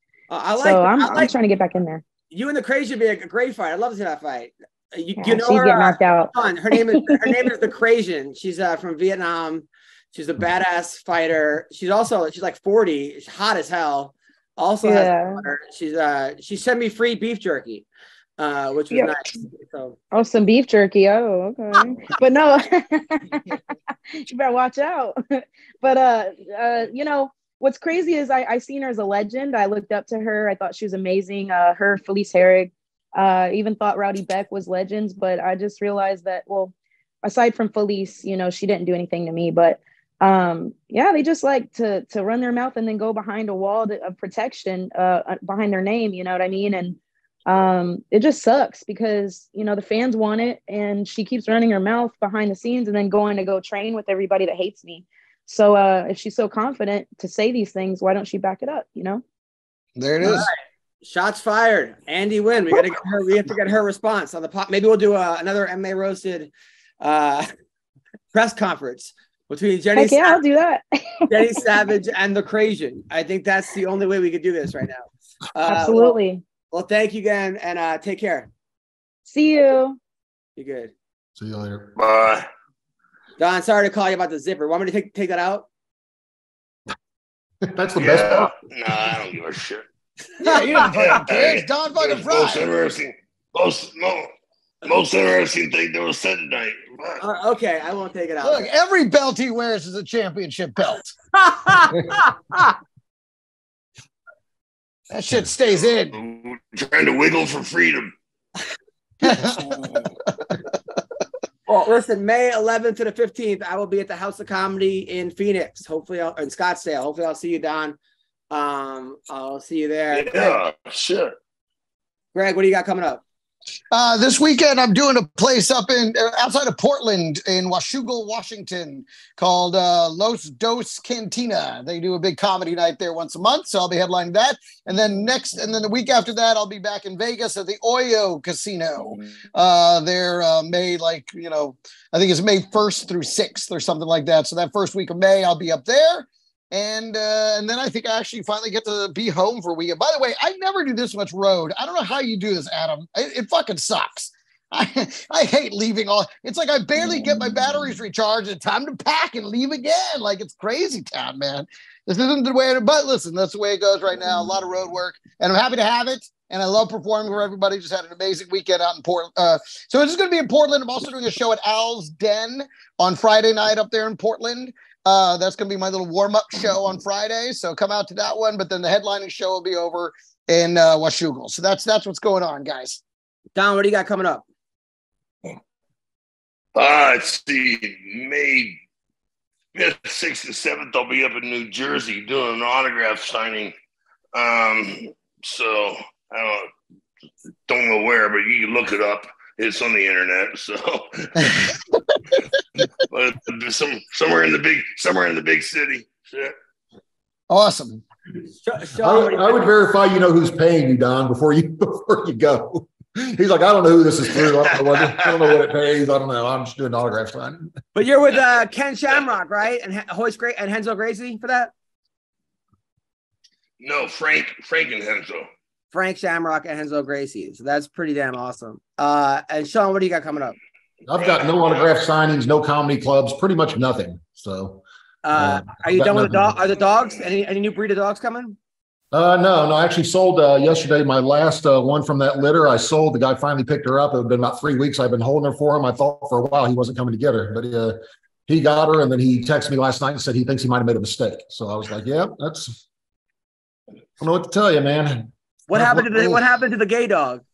[SPEAKER 14] I'm trying to get back in there.
[SPEAKER 6] You and the Crazian would be a great fight. I'd love to see that fight.
[SPEAKER 14] She'd get knocked out.
[SPEAKER 6] Her name is the Crazian. She's from Vietnam. She's a badass fighter. She's like 40. She's hot as hell. Also she sent me free beef jerky, which was nice. So.
[SPEAKER 14] Oh, some beef jerky. Oh, okay. But no, you better watch out. But what's crazy is I seen her as a legend. I looked up to her. I thought she was amazing. Her, Felice Herrig. Even thought Rowdy Beck was legends, but I just realized that, well, aside from Felice, she didn't do anything to me, but they just like to run their mouth and then go behind a wall of protection behind their name, you know what I mean? And it just sucks because, the fans want it and she keeps running her mouth behind the scenes and then going to go train with everybody that hates me. So if she's so confident to say these things, why don't she back it up,
[SPEAKER 7] There it is.
[SPEAKER 6] Right. Shots fired. Andy Wynn. We got to get her. We have to get her response on the pot. Maybe we'll do another MMA roasted press conference between Jenny.
[SPEAKER 14] I'll do that.
[SPEAKER 6] Jenny Savage and the Crazian. I think that's the only way we could do this right now.
[SPEAKER 14] Absolutely.
[SPEAKER 6] Well, thank you again, and take care.
[SPEAKER 14] See you.
[SPEAKER 6] Be good.
[SPEAKER 2] See you later.
[SPEAKER 8] Bye.
[SPEAKER 6] Don, sorry to call you about the zipper. Want me to take that out?
[SPEAKER 2] That's the best part.
[SPEAKER 8] No, I don't give a shit.
[SPEAKER 7] Yeah, you don't fucking care. It's Don fucking Fryer.
[SPEAKER 8] Most interesting thing that was said tonight.
[SPEAKER 6] Okay, I won't take it out.
[SPEAKER 7] Look, every belt he wears is a championship belt. That shit stays in.
[SPEAKER 8] Trying to wiggle for freedom.
[SPEAKER 6] Well, listen, May 11th to the 15th, I will be at the House of Comedy in Phoenix. Hopefully, in Scottsdale. Hopefully, I'll see you, Don. I'll see you there.
[SPEAKER 8] Yeah, sure.
[SPEAKER 6] Greg, what do you got coming up?
[SPEAKER 7] This weekend, I'm doing a place up outside of Portland in Washougal, Washington, called Los Dos Cantina. They do a big comedy night there once a month, so I'll be headlining that. And then the week after that, I'll be back in Vegas at the Oyo Casino. They're May, I think it's May 1st through 6th or something like that. So that first week of May, I'll be up there. And then I think I actually finally get to be home for a weekend. By the way, I never do this much road. I don't know how you do this, Adam. It fucking sucks. I hate leaving all. It's like I barely get my batteries recharged and time to pack and leave again. Like it's crazy town, man. This isn't the way but listen, that's the way it goes right now. A lot of road work. And I'm happy to have it. And I love performing for everybody. Just had an amazing weekend out in Portland. So it's going to be in Portland. I'm also doing a show at Al's Den on Friday night up there in Portland. That's going to be my little warm-up show on Friday. So come out to that one. But then the headlining show will be over in Washougal. So that's what's going on, guys.
[SPEAKER 6] Don, what do you got coming up?
[SPEAKER 8] Let's see. May 5th, 6th, and 7th, I'll be up in New Jersey doing an autograph signing. So I don't know where, but you can look it up. It's on the internet, so but somewhere in the big city. Shit.
[SPEAKER 7] Awesome.
[SPEAKER 2] I would verify you know who's paying you, Don, before you go. He's like, I don't know who this is through. I don't know what it pays. I don't know. I'm just doing autograph signing.
[SPEAKER 6] But you're with Ken Shamrock, right? And Hoist Great and Henzo Gracie for that?
[SPEAKER 8] No, Frank and Henzo.
[SPEAKER 6] Frank Shamrock and Henzo Gracie. So that's pretty damn awesome. And Sean, what do you got coming up?
[SPEAKER 2] I've got no autograph signings, no comedy clubs, pretty much nothing. So
[SPEAKER 6] are you done with the dog? Are the dogs? Any new breed of dogs coming?
[SPEAKER 2] No. I actually sold yesterday my last one from that litter. I sold. The guy finally picked her up. It had been about 3 weeks. I've been holding her for him. I thought for a while he wasn't coming to get her, but he got her, and then he texted me last night and said he thinks he might have made a mistake. So I was like, yeah, that's. I don't know what to tell you, man.
[SPEAKER 6] What happened to the gay dog?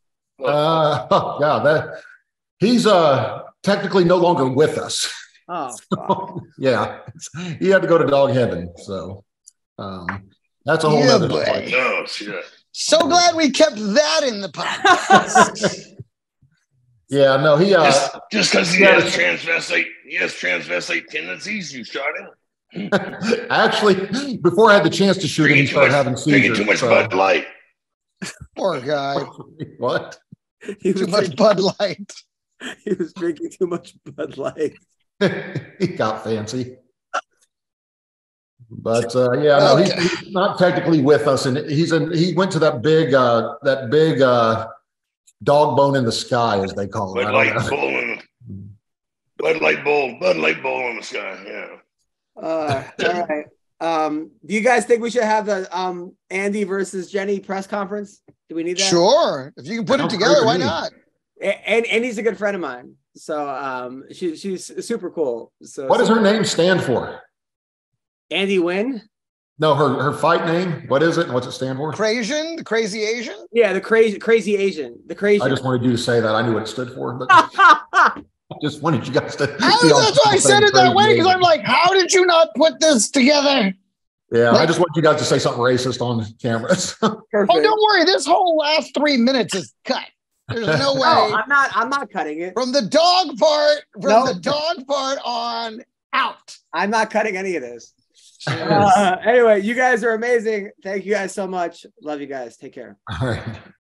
[SPEAKER 2] He's technically no longer with us.
[SPEAKER 6] Oh,
[SPEAKER 2] so, yeah, he had to go to dog heaven. So that's a whole other story.
[SPEAKER 8] No shit.
[SPEAKER 7] So glad we kept that in the podcast.
[SPEAKER 2] Yeah, no, he
[SPEAKER 8] just because he has transvestite tendencies, you shot him.
[SPEAKER 2] Actually, before I had the chance to shoot him, he started having seizures.
[SPEAKER 8] Drinking too much Bud Light.
[SPEAKER 7] Poor guy.
[SPEAKER 2] What?
[SPEAKER 7] Too much Bud Light.
[SPEAKER 6] He was drinking too much Bud Light.
[SPEAKER 2] He got fancy. But yeah, no, he's not technically with us, and he went to that big dog bone in the sky, as they call it.
[SPEAKER 8] Bud Light bowl in the sky. Yeah.
[SPEAKER 6] All right. Do you guys think we should have the Andy versus Jenny press conference? Do we need that?
[SPEAKER 7] Sure. If you can put it together, why not?
[SPEAKER 6] And Andy's a good friend of mine, so she's super cool. So
[SPEAKER 2] what does her name stand for?
[SPEAKER 6] Andy Wynn?
[SPEAKER 2] No, her fight name. What is it? And what's it stand for?
[SPEAKER 7] Crazian, the crazy Asian.
[SPEAKER 6] Yeah, the crazy Asian, the crazy.
[SPEAKER 2] I just wanted you to say that. I knew what it stood for, but I just wanted you guys to.
[SPEAKER 7] That's why I said it that way, because I'm like, how did you not put this together?
[SPEAKER 2] Yeah, I just want you guys to say something racist on cameras.
[SPEAKER 7] Oh, don't worry. This whole last 3 minutes is cut. There's no way.
[SPEAKER 6] No, I'm not cutting it.
[SPEAKER 7] From the dog part on out.
[SPEAKER 6] I'm not cutting any of this. Anyway, you guys are amazing. Thank you guys so much. Love you guys. Take care.
[SPEAKER 2] All right.